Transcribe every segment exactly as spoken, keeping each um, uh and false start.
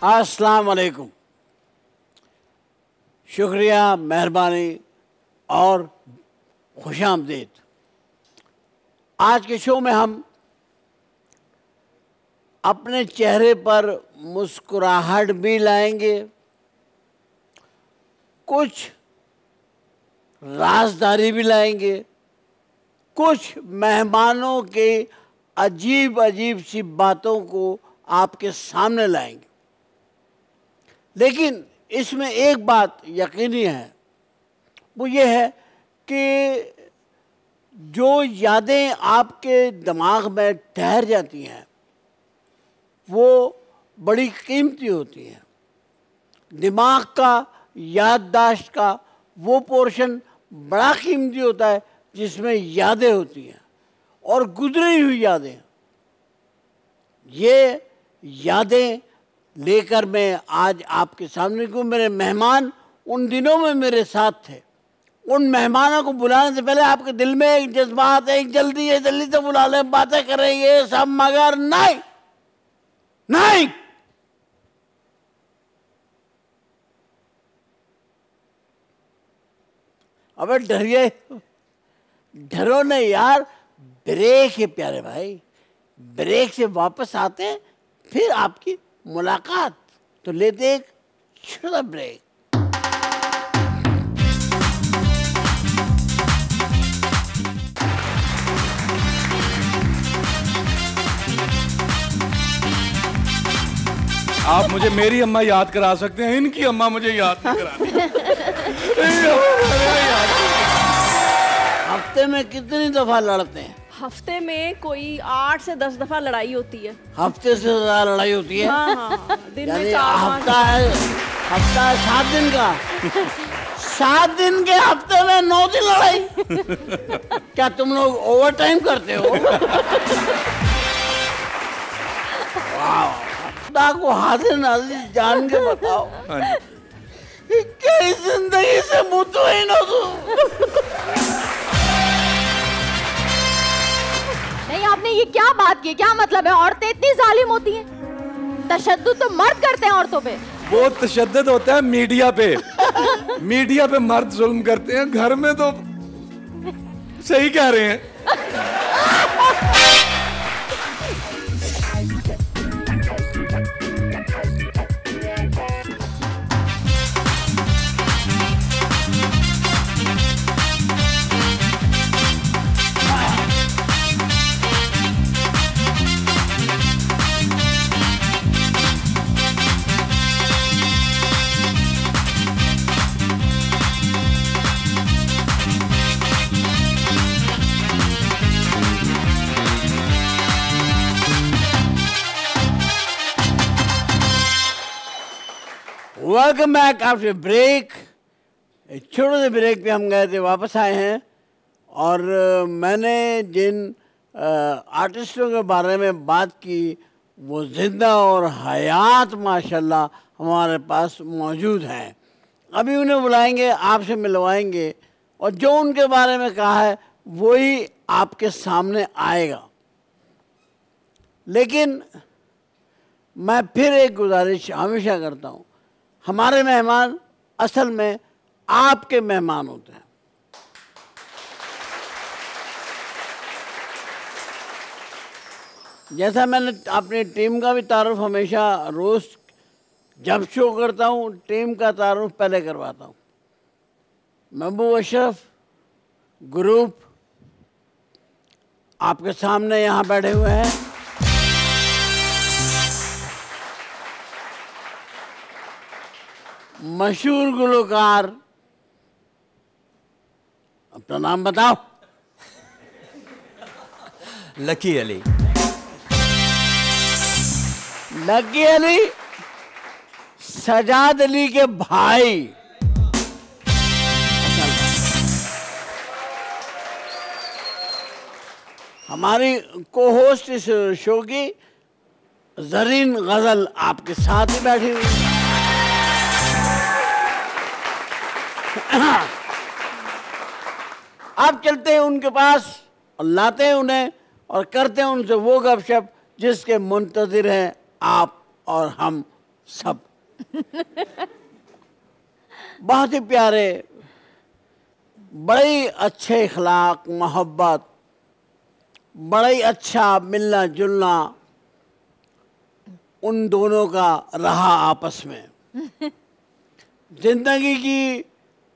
अस्सलाम वालेकुम। शुक्रिया, मेहरबानी और खुशामदीद। आज के शो में हम अपने चेहरे पर मुस्कुराहट भी लाएंगे, कुछ राजदारी भी लाएंगे, कुछ मेहमानों के अजीब अजीब सी बातों को आपके सामने लाएंगे। लेकिन इसमें एक बात यकीनी है, वो ये है कि जो यादें आपके दिमाग में ठहर जाती हैं वो बड़ी कीमती होती हैं। दिमाग का, याददाश्त का वो पोर्शन बड़ा कीमती होता है जिसमें यादें होती हैं और गुजरी हुई यादें। ये यादें लेकर मैं आज आपके सामने को, मेरे मेहमान उन दिनों में मेरे साथ थे। उन मेहमानों को बुलाने से पहले आपके दिल में एक जज्बात, एक जल्दी है जल्दी से बुला लें, बातें करें, ये सब, मगर नहीं नहीं अबे डरिए, डरो नहीं यार, ब्रेक है प्यारे भाई। ब्रेक से वापस आते हैं फिर आपकी मुलाकात। तो लेते एक छोटा ब्रेक। आप मुझे मेरी अम्मा याद करा सकते हैं, इनकी अम्मा मुझे याद नहीं कराती। हफ्ते में कितनी दफा लड़ते हैं? हफ्ते में कोई आठ से दस दफा लड़ाई होती है। हफ्ते से ज्यादा लड़ाई होती है? हाँ हाँ, दिन में यानी चार हफ्ता है, हफ्ता है सात दिन का, सात दिन के हफ्ते में नौ दिन लड़ाई। क्या तुम लोग ओवर टाइम करते हो? वाह, खुदा को हाजिर नाज़िर जान के बताओ, कई जिंदगी से मुतमईन हो तुम। नहीं, आपने ये क्या बात की? क्या मतलब है? औरतें इतनी जालिम होती हैं? तशद्दुद तो मर्द करते हैं औरतों पे। वो तशद्दुद होता है मीडिया पे। मीडिया पे मर्द जुल्म करते हैं, घर में तो सही कह रहे हैं। Welcome back after break. छोटे से ब्रेक पे हम गए थे, वापस आए हैं। और मैंने जिन आर्टिस्टों के बारे में बात की वो जिंदा और हयात माशाल्लाह हमारे पास मौजूद हैं। अभी उन्हें बुलाएंगे, आपसे मिलवाएंगे और जो उनके बारे में कहा है वही आपके सामने आएगा। लेकिन मैं फिर एक गुजारिश हमेशा करता हूँ, हमारे मेहमान असल में आपके मेहमान होते हैं। जैसा मैंने अपनी टीम का भी तारुफ हमेशा रोज़ जब शो करता हूँ, टीम का तारुफ पहले करवाता हूँ। महबूब अशरफ ग्रुप आपके सामने यहाँ बैठे हुए हैं। मशहूर गुलकार, अपना नाम बताओ। लकी अली। लकी अली सजाद अली के भाई। हमारी को होस्ट इस शो की जरीन गजल आपके साथ ही बैठी हुई। आप चलते हैं उनके पास और लाते हैं उन्हें और करते हैं उनसे वो गपशप जिसके मुंतजिर हैं आप और हम सब। बहुत ही प्यारे, बड़े ही अच्छे इखलाक, मोहब्बत, बड़ा ही अच्छा मिलना जुलना उन दोनों का रहा आपस में। जिंदगी की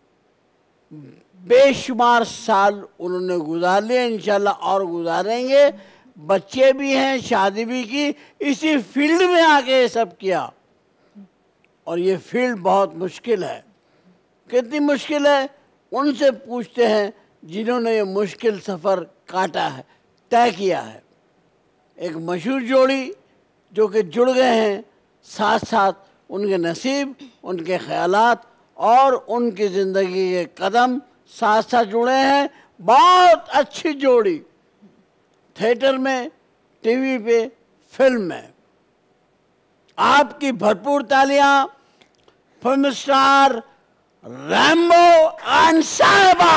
बेशुमार साल उन्होंने गुजार लिए, इंशाल्लाह और गुजारेंगे। बच्चे भी हैं, शादी भी की, इसी फील्ड में आके ये सब किया। और ये फील्ड बहुत मुश्किल है। कितनी मुश्किल है उनसे पूछते हैं जिन्होंने ये मुश्किल सफ़र काटा है, तय किया है। एक मशहूर जोड़ी जो कि जुड़ गए हैं, साथ साथ उनके नसीब, उनके ख्यालात और उनकी ज़िंदगी के कदम साथ साथ जुड़े हैं। बहुत अच्छी जोड़ी, थिएटर में, टीवी पे, फिल्म में। आपकी भरपूर तालियां फिल्म स्टार रैम्बो एंड साहिबा।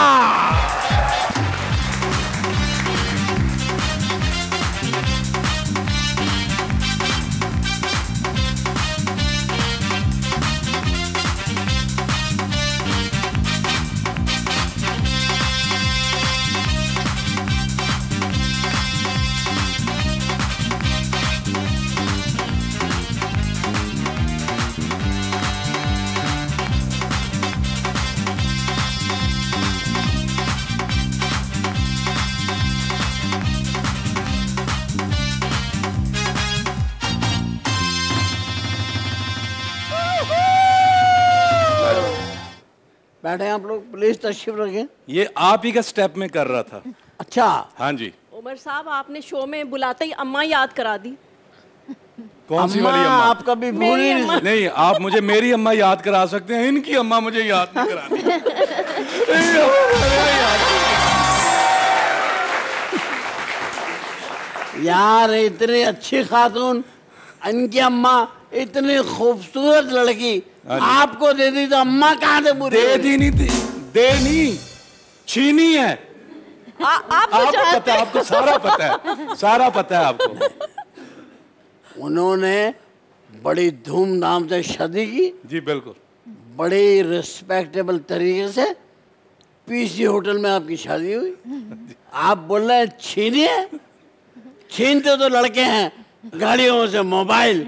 बैठे आप लोग, प्लीज तशरीफ रखें। ये आप ही का स्टेप में कर रहा था। अच्छा, हाँ जी। उमर साहब, आपने शो में बुलाते ही अम्मा याद करा दी। कौन सी वाली अम्मा? आप कभी भूल ही नहीं। नहीं, आप मुझे मेरी अम्मा याद करा सकते हैं, इनकी अम्मा मुझे याद नहीं करानी। यार इतनी अच्छी खातून, इनकी अम्मा इतनी खूबसूरत लड़की आपको दे दी तो अम्मा कहाँ से पूरी? दे दी नहीं थी, दे नहीं, छीनी है। आ, आप आपको पता है, आपको सारा पता है, सारा पता है आपको। उन्होंने बड़ी धूमधाम से शादी की। जी बिल्कुल। बड़े रिस्पेक्टेबल तरीके से पीसी होटल में आपकी शादी हुई। आप बोल रहे हैं छीनी है? छीनते तो लड़के हैं, गाड़ियों से मोबाइल।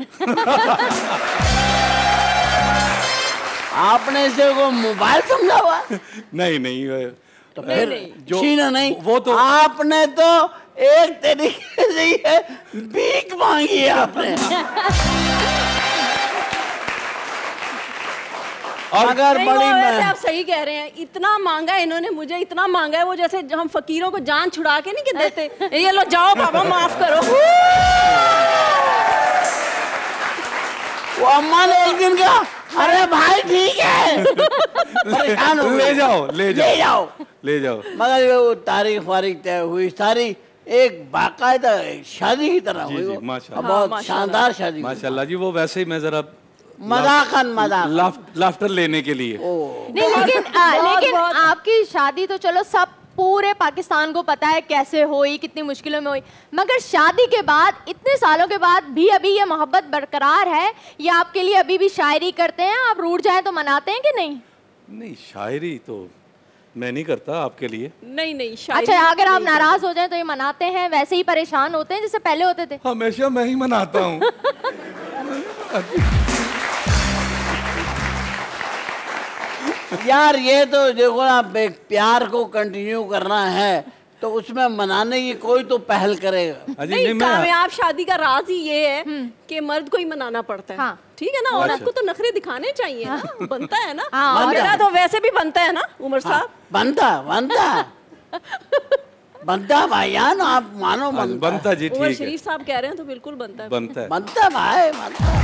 आपने इसे को मोबाइल समझा हुआ? नहीं नहीं, तो फिर जो छीना नहीं, वो तो आपने तो एक तरीके से ये भीख मांगी है आपने। और अगर नहीं, बड़ी वैसे मैं... आप सही कह रहे हैं। इतना मांगा है इन्होंने मुझे, इतना मांगा है, वो जैसे हम फकीरों को जान छुड़ा के नहीं के देते, ये लो जाओ बाबा माफ करो। वो अम्मा ने एक दिन कहा, अरे भाई ठीक है, परेशान हो ले जाओ ले जाओ ले जाओ ले जाओ। मगर वो तारीख वारीख तय हुई सारी, एक बाकायदा शादी की तरह जी, हुई। जी, वो माशाल्लाह। बहुत हाँ, शानदार शादी हुई। माशाल्लाह जी। वो वैसे ही मैं जरा मजाकन मजाक लाफ, लाफ्टर लेने के लिए। नहीं लेकिन आ, बहुत, लेकिन बहुत। आपकी शादी तो चलो सब पूरे पाकिस्तान को पता है कैसे हुई, कितनी मुश्किलों में हुई, मगर शादी के बाद इतने सालों के बाद भी अभी ये मोहब्बत बरकरार है? या आपके लिए अभी भी शायरी करते हैं, आप रूठ जाएं तो मनाते हैं कि नहीं? नहीं, शायरी तो मैं नहीं करता आपके लिए। नहीं नहीं, शायरी अच्छा, अगर आप नहीं नाराज हो जाएं तो ये मनाते हैं? वैसे ही परेशान होते हैं जैसे पहले होते थे? हमेशा मैं ही मनाता हूँ। यार ये तो देखो ना, प्यार को कंटिन्यू करना है तो उसमें मनाने की कोई तो पहल करेगा। अजी नहीं, नहीं, मैं कामयाब शादी का राज ही ये है कि मर्द को ही मनाना पड़ता है। हाँ। ठीक है ना, औरत अच्छा। को तो नखरे दिखाने चाहिए ना, बनता है ना। हाँ, और बनता मेरा है। तो वैसे भी बनता है ना उमर हाँ, साहब। बनता बनता बनता भाईजान, आप मानो बनता बनता जी, उमर ठीक है, शरीफ साहब कह रहे हैं तो बिल्कुल बनता है। बनता है। बनता भाई बनता।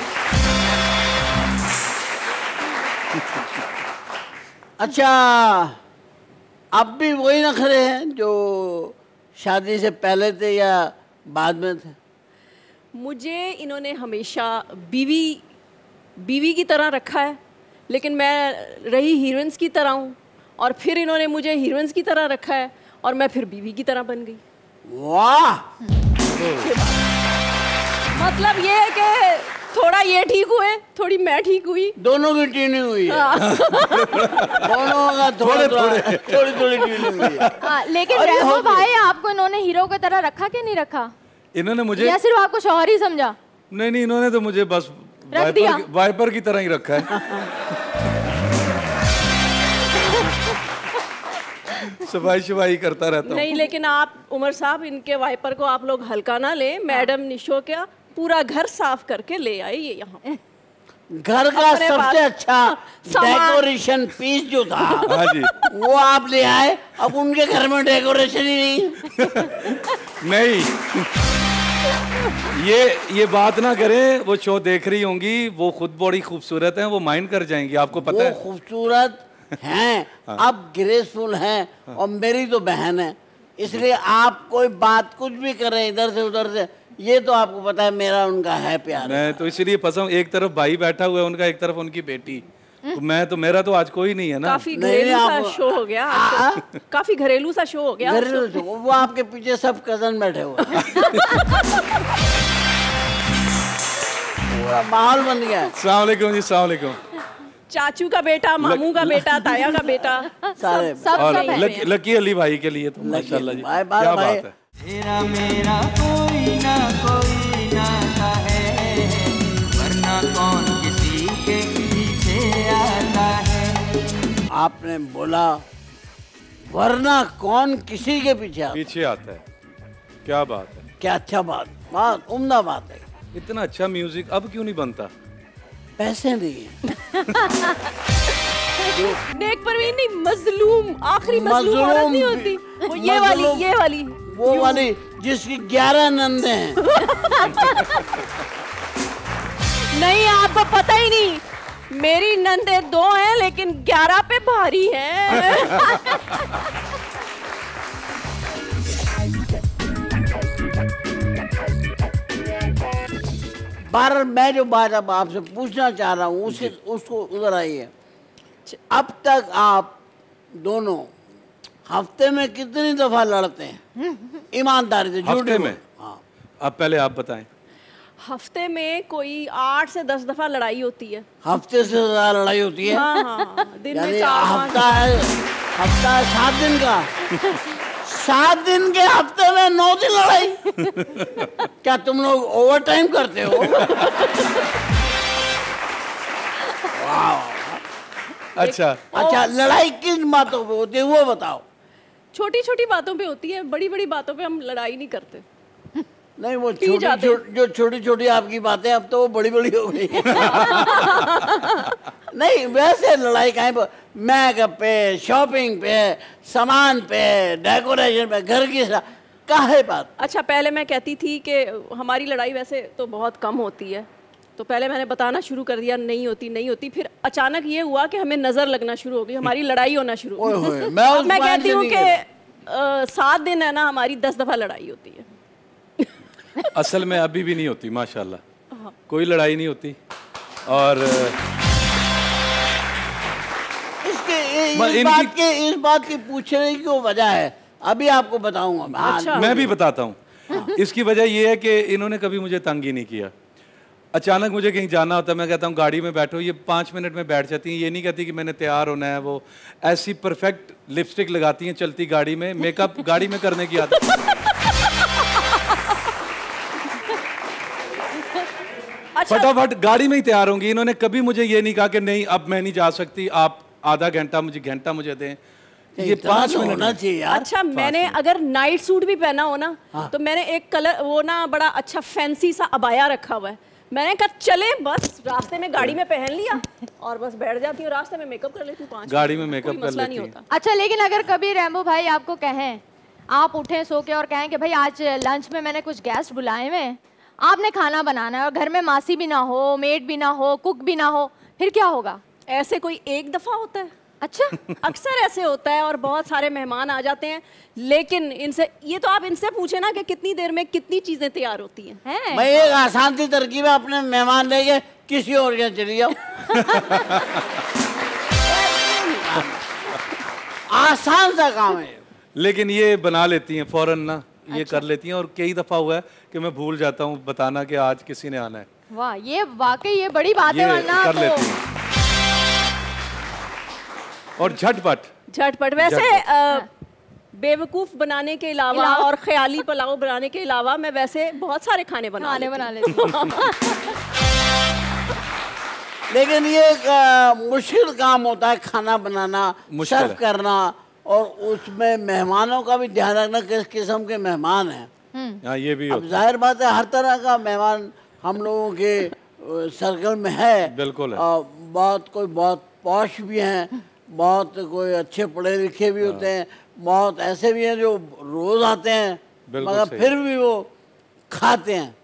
अच्छा, अब भी वही नखरे हैं जो शादी से पहले थे या बाद में थे? मुझे इन्होंने हमेशा बीवी बीवी की तरह रखा है, लेकिन मैं रही हीरोइंस की तरह हूँ, और फिर इन्होंने मुझे हीरोइंस की तरह रखा है और मैं फिर बीवी की तरह बन गई। वाह! मतलब ये है कि थोड़ा ये ठीक हुए, थोड़ी मैं ठीक हुई, दोनों की ट्यूनिंग हुई है। दोनों का थोड़ा थोड़ा थोड़ी थोड़ी ट्यूनिंग हुई है। हाँ, लेकिन रैंबो भाई आपको इन्होंने हीरो की तरह रखा कि नहीं रखा? इन्होंने मुझे या सिर्फ आपको शौहर ही समझा? नहीं नहीं, इन्होंने तो मुझे बस वाइपर, वाइपर की तरह ही रखा है। सफाई शफाई करता रहता हूँ। नहीं, लेकिन आप उमर साहब इनके वाइपर को आप लोग हल्का ना ले। मैडम निशो का पूरा घर साफ करके ले आई ये यहाँ। घर का सबसे अच्छा डेकोरेशन पीस जो था, हाँ जी, वो आप ले आए। अब उनके घर में डेकोरेशन ही नहीं। नहीं, ये ये बात ना करें, वो शो देख रही होंगी, वो खुद बड़ी खूबसूरत हैं, वो माइंड कर जाएंगी, आपको पता है। वो खूबसूरत हैं, अब ग्रेसफुल हैं, और मेरी तो बहन है, इसलिए आप कोई बात कुछ भी करें इधर से उधर से, ये तो आपको पता है मेरा उनका है प्यार। मैं तो इसीलिए फंसा हूँ, एक तरफ भाई बैठा हुआ है उनका, एक तरफ उनकी बेटी, तो मैं तो मेरा तो आज कोई नहीं है ना। काफी घरेलू सा शो हो गया आज तो। काफी घरेलू सा शो हो गया। घरेलू शो, वो आपके पीछे सब कजन बैठे हुए पूरा माहौल बन गया है। अस्सलाम वालेकुम जी, अस्सलाम वालेकुम। चाचू का बेटा, मामू का बेटा, ताया का बेटा, सारे सब और सब है। लकी, लकी अली भाई के लिए तो माशाल्लाह जी, भाई, भाई, क्या भाई। बात है। तेरा मेरा कोई ना कोई नाता है, वरना कौन किसी के पीछे आता है। आपने बोला वरना कौन किसी के पीछे आता। पीछे आता है, क्या बात है, क्या अच्छा बात, बात उम्दा बात है। इतना अच्छा म्यूजिक अब क्यों नहीं बनता? पैसे नहीं है। नेक परवीन नहीं, मजलूम, आखिरी मजलूम औरत मजलूम नहीं होती वो, ये वाली, मजलूम। ये वाली, वो वाली जिसकी ग्यारह नंदे हैं। नहीं, आपको पता ही नहीं, मेरी नंदे दो हैं लेकिन ग्यारह पे भारी हैं। बार मैं जो बात अब आपसे पूछना चाह रहा हूँ उसे उसको उधर आइए। अब तक आप दोनों हफ्ते में कितनी दफा लड़ते हैं? ईमानदारी से, झूठ हफ्ते नहीं में? बोल- हाँ। अब पहले आप बताएं। हफ्ते में कोई आठ से दस दफा लड़ाई होती है। हफ्ते से ज्यादा लड़ाई होती है? हाँ हाँ हाँ, दिन में यानी चार पाँच। हफ्ता है, हफ्ता है सात दिन का, सात दिन के हफ्ते में नौ दिन लड़ाई। क्या तुम लोग ओवर टाइम करते हो? अच्छा, अच्छा, लड़ाई किन बातों पे होती है वो बताओ। छोटी छोटी बातों पे होती है, बड़ी बड़ी बातों पे हम लड़ाई नहीं करते। नहीं, वो पी छोटी जाते छो, जो छोटी छोटी आपकी बातें अब तो वो बड़ी बड़ी हो गई। नहीं, वैसे लड़ाई कहीं पर मेकअप पे, शॉपिंग पे, सामान पे, डेकोरेशन पे, घर की सा- काहे बात। अच्छा, पहले मैं कहती थी कि हमारी लड़ाई वैसे तो बहुत कम होती है, तो पहले मैंने बताना शुरू कर दिया नहीं होती नहीं होती, फिर अचानक ये हुआ कि हमें नज़र लगना शुरू हो गई, हमारी लड़ाई होना शुरू हो ओए गई। होए, मैं अब उस मैं पॉइंट कहती से हूँ नहीं कि गया। अ, सात दिन है ना, हमारी दस दफ़ा लड़ाई होती है। असल में अभी भी नहीं होती माशाल्लाह, कोई लड़ाई नहीं होती। और इसके मैं इस इनकी- बात के इस बात की पूछने की वो वजह है, अभी आपको बताऊंगा। हाँ, अच्छा। मैं भी बताता हूँ। इसकी वजह ये है कि इन्होंने कभी मुझे तंग ही नहीं किया। अचानक मुझे कहीं जाना होता है, मैं कहता हूँ गाड़ी में बैठो, ये पाँच मिनट में बैठ जाती हैं। ये नहीं कहती कि मैंने तैयार होना है, वो ऐसी परफेक्ट लिपस्टिक लगाती हैं चलती गाड़ी में, मेकअप गाड़ी में करने की आदत। अच्छा, फटाफट गाड़ी में ही तैयार होंगी। इन्होंने कभी मुझे ये नहीं कहा कि नहीं अब मैं नहीं जा सकती, आप आधा घंटा मुझे घंटा मुझे दें। ये इतना पाँच तो मिनट होना में। चाहिए यार। अच्छा, मैंने अगर नाइट सूट भी पहना हो ना, तो मैंने एक कलर वो ना बड़ा अच्छा फैंसी सा अबाया रखा हुआ है, मैंने कहा चले बस रास्ते में गाड़ी में पहन लिया और बस बैठ जाती हूँ, रास्ते में मेकअप कर लेती हूँ, पाँच गाड़ी मिनट में मेकअप कोई कर मसला लेती नहीं हैं। होता। अच्छा, लेकिन अगर कभी रैम्बो भाई आपको कहें, आप उठें सो के और कहें कि भाई आज लंच में मैंने कुछ गेस्ट बुलाए हुए हैं, आपने खाना बनाना है और घर में मासी भी ना हो, मेड भी ना हो, कुक भी ना हो, फिर क्या होगा? ऐसे कोई एक दफा होता है? अच्छा। अक्सर ऐसे होता है और बहुत सारे मेहमान आ जाते हैं, लेकिन इनसे ये तो आप इनसे पूछे ना कि कितनी देर में कितनी चीजें तैयार होती हैं। हैं? मैं एक आसान सी तरकीब है, अपने मेहमान लेके किसी और के चली जाओ। आसान सा काम है। लेकिन ये बना लेती हैं फौरन ना, ये कर लेती हैं। और कई दफ़ा हुआ है कि मैं भूल जाता हूँ बताना कि आज किसी ने आना है। वाह, ये वाकई ये बड़ी बात है, ये वरना कर तो लेती हैं और झटपट झटपट। वैसे अ, बेवकूफ बनाने के अलावा अलावा- और ख्याली पुलाव बनाने के अलावा मैं वैसे बहुत सारे खाने बना खाने लेती बना हूँ। लेती हूँ। लेकिन ये एक आ, मुश्किल काम होता है खाना बनाना, मुश्किल सर्व है। करना, और उसमें मेहमानों का भी ध्यान रखना किस किस्म के मेहमान हैं। हाँ ये भी अब होता जाहिर बात है हर तरह का मेहमान हम लोगों के सर्कल में है। बिल्कुल है। आ, बहुत कोई बहुत पॉश भी हैं, बहुत कोई अच्छे पढ़े लिखे भी होते हैं, बहुत ऐसे भी हैं जो रोज आते हैं बिल्कुल मगर सही। फिर भी वो खाते हैं।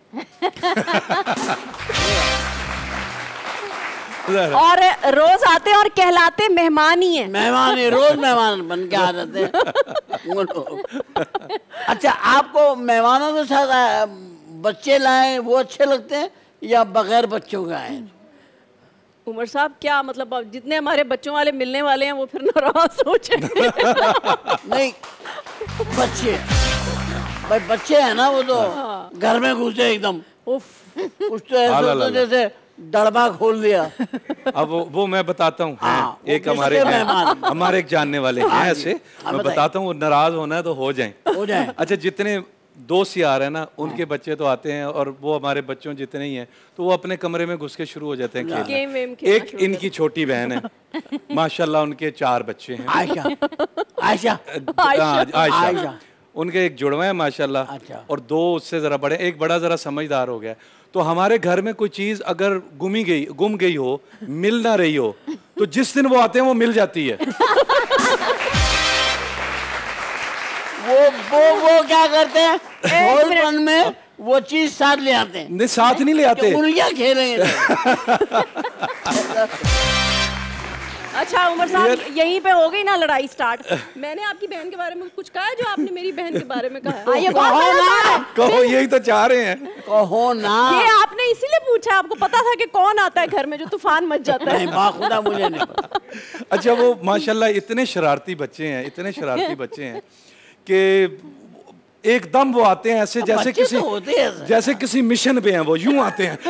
है। और रोज आते और कहलाते मेहमान ही हैं। मेहमान ही रोज मेहमान बन के आ जाते हैं वो लोग। अच्छा, आपको मेहमानों के साथ आ, बच्चे लाए वो अच्छे लगते हैं या बगैर बच्चों के आए? उमर साहब क्या मतलब, अब जितने हमारे बच्चों वाले मिलने वाले हैं वो फिर नाराज हो जाएंगे। नहीं, बच्चे भाई बच्चे हैं ना, वो तो घर में घुसे एकदम, उफ, कुछ तो ऐसे आला होता लाला। जैसे डड़बा खोल दिया। अब वो, वो मैं बताता हूँ। हाँ, हैं, वो एक किसके हमारे हैं, मेहमान? हमारे एक जानने वाले हैं ऐसे। हाँ, मैं बताइए। बताता हूँ, वो नाराज होना है तो हो जाएं। हो जाए। अच्छा, जितने दोस्त यार हैं ना, उनके बच्चे तो आते हैं और वो हमारे बच्चों जितने ही हैं तो वो अपने कमरे में घुस के शुरू हो जाते हैं गेम वेम खेलना। खेलना एक शुरू इनकी छोटी बहन है, माशाल्लाह उनके चार बच्चे हैं। आयशा, आयशा, हाँ, आयशा। आयशा। उनके एक जुड़वा है माशाल्लाह, अच्छा। और दो उससे जरा बड़े, एक बड़ा जरा समझदार हो गया। तो हमारे घर में कोई चीज अगर गुमी गई गुम गई हो, मिल ना रही हो, तो जिस दिन वो आते हैं वो मिल जाती है। वो वो वो क्या करते हैं, होलपन में वो चीज साथ ले आते हैं। नहीं, साथ नहीं ले आते। उंगलियां खेलेंगे। अच्छा उमर साहब, यहीं पे हो गई ना लड़ाई स्टार्ट। मैंने आपकी बहन के बारे में कुछ कहा है जो आपने मेरी बहन के बारे में कहा है? हाँ, ये बहुत कहो गलत बात है। ना, कहो, यही तो चाह रहे हैं। कहो ना। ये आपने इसीलिए पूछा, आपको पता था कि कौन आता है घर में जो तूफान मच जाता है? नहीं, बाखुदा मुझे नहीं पता। अच्छा, वो माशाल्लाह इतने शरारती बच्चे हैं, इतने शरारती बच्चे हैं कि एकदम वो आते हैं ऐसे जैसे बच्चे किसी तो होते हैं ऐसे। जैसे किसी मिशन पे हैं, वो यूं आते हैं।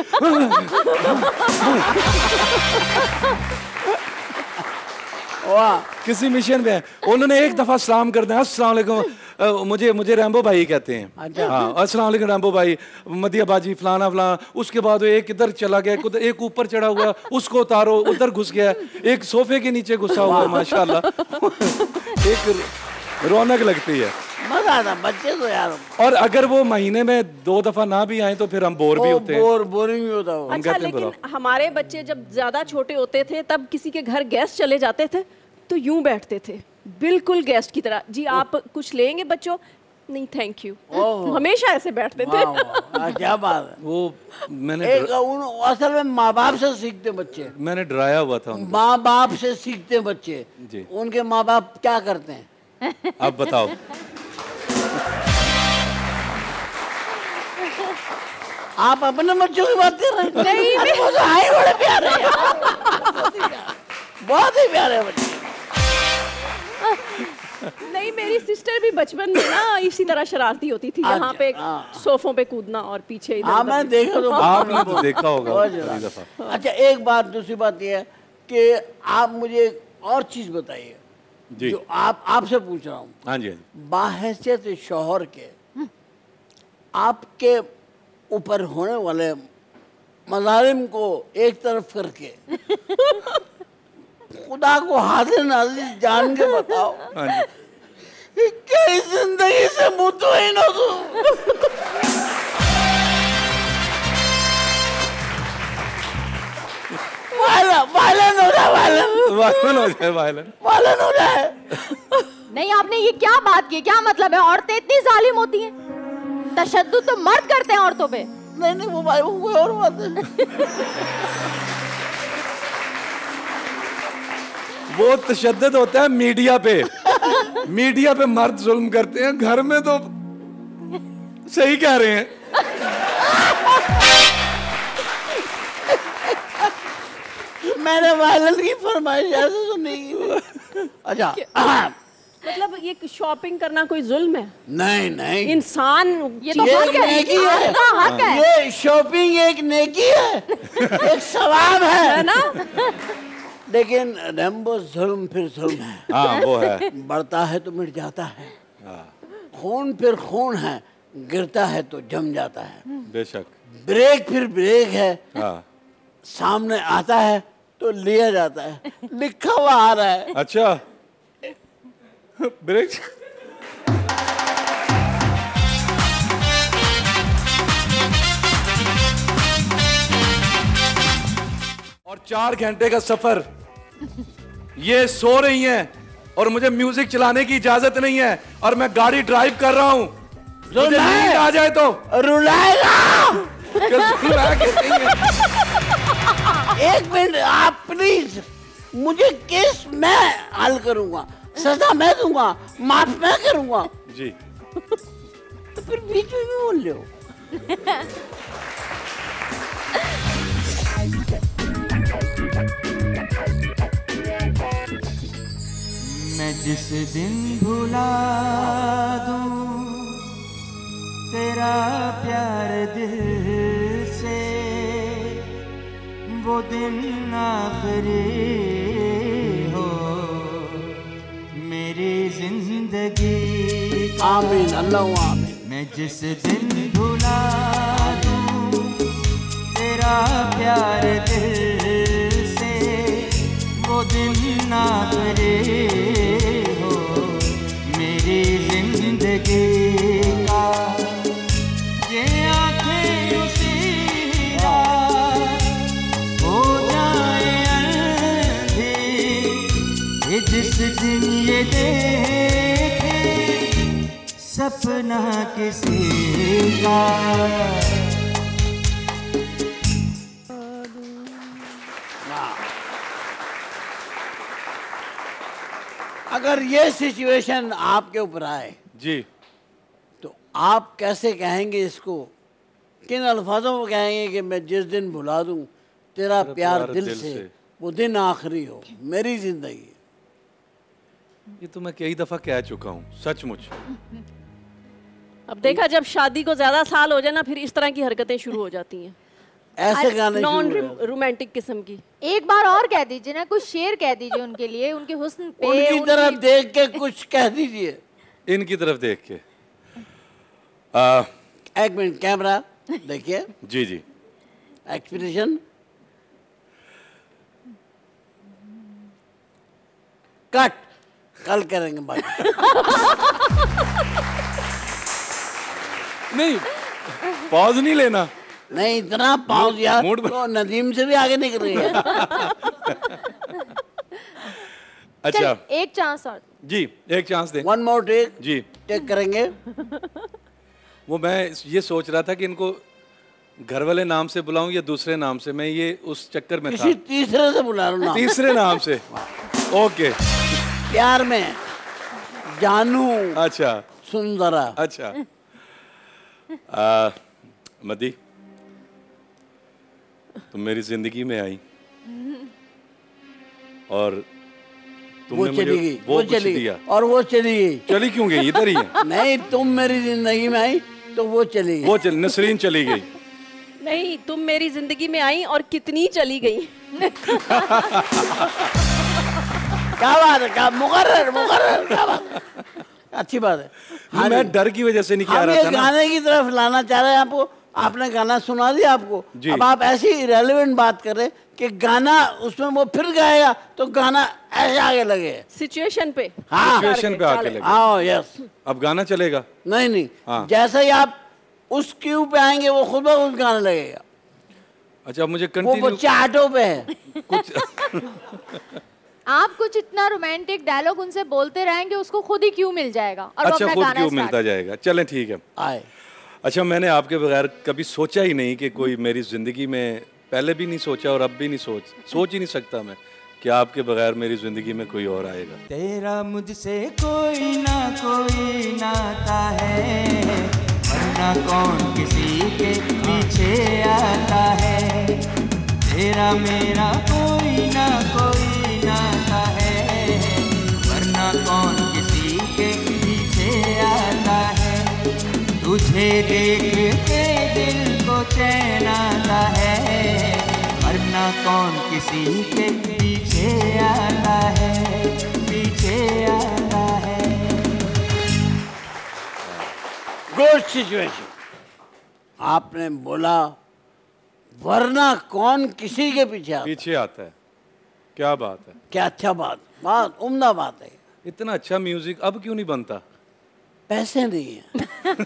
वाह, किसी मिशन पे हैं। उन्होंने एक दफा सलाम कर दिया, अस्सलाम वालेकुम। अ, मुझे मुझे रैम्बो भाई कहते हैं। अच्छा। हाँ, अस्सलाम वालेकुम रैम्बो भाई, मदिया बाजी, फलाना फलाना। उसके बाद वो एक इधर चला गया, एक उधर- एक ऊपर चढ़ा हुआ, उसको उतारो, उधर घुस गया, एक सोफे के नीचे घुसा हुआ, माशाल्लाह। एक रौनक लगती है। मजा आता बच्चे तो यार। और अगर वो महीने में दो दफा ना भी आए तो फिर हम बोर भी वो होते हैं। बोर बोरिंग भी होता है वो। हम अच्छा, कहते हैं लेकिन हमारे बच्चे जब ज्यादा छोटे होते थे तब किसी के घर गेस्ट चले जाते थे तो यूं बैठते थे, बिल्कुल गेस्ट की तरह। जी आप कुछ लेंगे बच्चों? नहीं थैंक यू। ओह। हमेशा ऐसे बैठते थे। वाह, वाह, वाह, क्या बात है। वो मैंने एक उन असल में माँ बाप से सीखते बच्चे, मैंने डराया हुआ था उनको। माँ बाप से सीखते बच्चे। जी। उनके माँ बाप क्या करते हैं? अब बताओ। आप अपने बच्चों की बात कर रहे हैं? नहीं, अरे वो तो हाय बड़े प्यारे हैं यार। बहुत ही प्यारे, बहुत ही प्यारे बच्चे। नहीं, मेरी सिस्टर भी बचपन में ना इसी तरह शरारती होती थी, यहाँ अच्छा, पे हाँ। सोफों पे कूदना और पीछे इधर हाँ, उधर। मैं देखा तो आपने तो देखा होगा बहुत बड़ी ज्यादा। दफा। अच्छा, एक बात, दूसरी बात यह है कि आप मुझे एक और चीज बताइए जी। जो आप आपसे पूछ रहा हूँ। हाँ जी, हाँ जी। बाहैसियत शौहर के आपके ऊपर होने वाले मजालिम को एक तरफ करके खुदा को हाजिर नाजिर जान के बताओ हाँ जी। कि क्या इस जिंदगी से मुतमईन हो तुम? वायलन वायलन हो जाए, वायलन वायलन हो जाए, वायलन। वायलन हो जाए। नहीं, आपने ये क्या बात की? क्या मतलब है? औरतें इतनी जालिम होती हैं? तशद्दुद तो मर्द करते हैं औरतों पे। नहीं नहीं, वो भाई वो कोई और बात है। वो तशद्दुद होता है मीडिया पे। मीडिया पे मर्द जुल्म करते हैं, घर में तो सही कह रहे हैं। मैंने वायलन की फरमाइश ऐसे तो नहीं की। अच्छा, मतलब ये शॉपिंग करना कोई जुल्म है? नहीं नहीं, इंसान ये तो ये हक एक है, नेकी इंसान है। का हक है। ये शॉपिंग एक नेकी है, एक सवाब है, है ना? लेकिन रैम्बो जुल्म फिर जुल्म है। हाँ वो है। बढ़ता है तो मिट जाता है, हाँ, खून फिर खून है, गिरता है तो जम जाता है। बेशक। ब्रेक फिर ब्रेक है, हाँ सामने आता है तो लिया जाता है, लिखा हुआ आ रहा है। अच्छा ब्रेक। और चार घंटे का सफर, ये सो रही हैं और मुझे म्यूजिक चलाने की इजाजत नहीं है और मैं गाड़ी ड्राइव कर रहा हूं। मुझे नींद आ जाए तो रुलाएगा। रुलाया कैसे है? एक मिनट आप प्लीज, मुझे केस मैं हल करूंगा, सजा मैं दूंगा, माफ मैं करूंगा, जी तो फिर बीच में भी बोल रहे हो। मैं जिस दिन भुला दूं तेरा प्यार दिल से, वो दिन आखिरी हो मेरी जिंदगी का। आमीन, अल्लाह आमीन। मैं जिस दिन भुला दूं तेरा प्यार दिल से, वो दिन आखिरी हो मेरी जिंदगी का। ये आंखें उसी रात हो जाए अंधी, ये जिस दिन ये देखे सपना किसी का। अगर ये सिचुएशन आपके ऊपर आए जी, तो आप कैसे कहेंगे इसको? किन अल्फाजों में कहेंगे कि मैं जिस दिन भुला दूं तेरा प्यार दिल से, वो दिन आखिरी हो मेरी जिंदगी। ये तो मैं कई दफा कह चुका हूँ, सचमुच। अब देखा, जब शादी को ज्यादा साल हो जाए ना, फिर इस तरह की हरकतें शुरू हो जाती हैं, ऐसे गाने नॉन शुरू हो जाते हैं। रोमांटिक किस्म की। एक बार और कह दीजिए ना, कुछ शेर कह दीजिए उनके लिए, उनके हुस्न पे, उनकी उनकी- तरफ देख के कुछ कह दीजिए। इनकी तरफ देख के। आ, एक मिनट, कैमरा देखिए, जी जी। एक्सप्रेशन कट, कल करेंगे बाकी। नहीं, पॉज नहीं लेना। नहीं, इतना पाउस यार, मूड तो नदीम से भी आगे निकल रही है। अच्छा चल, एक चांस और। जी, एक चांस दें। वन मोर टेक, जी, टेक करेंगे। वो मैं ये सोच रहा था कि इनको घर वाले नाम से बुलाऊं या दूसरे नाम से, मैं ये उस चक्कर में था। किसी तीसरे से बुला लो ना। तीसरे नाम से। ओके। प्यार में जानू, अच्छा सुंदरा। अच्छा। आ, मदी, तुम मेरी जिंदगी में आई और वो तुमने चली मुझे गई, वो वो कुछ चली दिया। गई, और वो चली गई। चली क्यों गई? इधर ही है। नहीं, तुम मेरी जिंदगी में आई तो वो चली गई। वो चल नसरीन चली गई। नहीं, तुम मेरी जिंदगी में आई और कितनी चली गई। क्या बात है, क्या मुकर्रर मुकर्रर, क्या बात है, अच्छी बात है। हाँ मैं जी। डर की वजह से नहीं कह हम रहा ये था ना। गाने की तरफ लाना चाह रहे हैं आपको। आपने गाना सुना दिया आपको, जी। अब आप ऐसी इरेलीवेंट बात कर रहे हैं कि गाना उसमें वो फिर गाएगा तो गाना ऐसे आगे लगे। सिचुएशन पे। हाँ। सिचुएशन पे आके लगे। आओ, यस। अब गाना चलेगा। नहीं नहीं, हाँ। जैसे ही आप उस क्यू पे आएंगे वो खुद ब खुद गाने लगेगा। अच्छा, अब मुझे वो कंटिन्यू बच्चा ऑटो पे है। कुछ आप कुछ इतना रोमांटिक डायलॉग उनसे बोलते रहेंगे, उसको खुद ही क्यों मिल जाएगा और वो अच्छा, अपना खुद गाना क्यों start मिलता जाएगा। चलें ठीक है। आए। अच्छा, मैंने आपके बगैर कभी सोचा ही नहीं कि कोई मेरी जिंदगी में, पहले भी नहीं सोचा और अब भी नहीं सोच सोच ही नहीं सकता मैं कि आपके बगैर मेरी जिंदगी में कोई और आएगा। तेरा मुझसे कोई ना कोई नाता है, वरना कौन किसी के पीछे आता है। तेरा मेरा कोई ना कोई नाता है, वरना कौन किसी तुझे देख के दिल को चैन आता है, वरना कौन किसी के पीछे आता है, पीछे आता है। Good situation. आपने बोला वरना कौन किसी के पीछे आता, पीछे आता है। क्या बात है, क्या अच्छा बात, बात उम्दा बात है। इतना अच्छा म्यूजिक अब क्यों नहीं बनता? पैसे नहीं है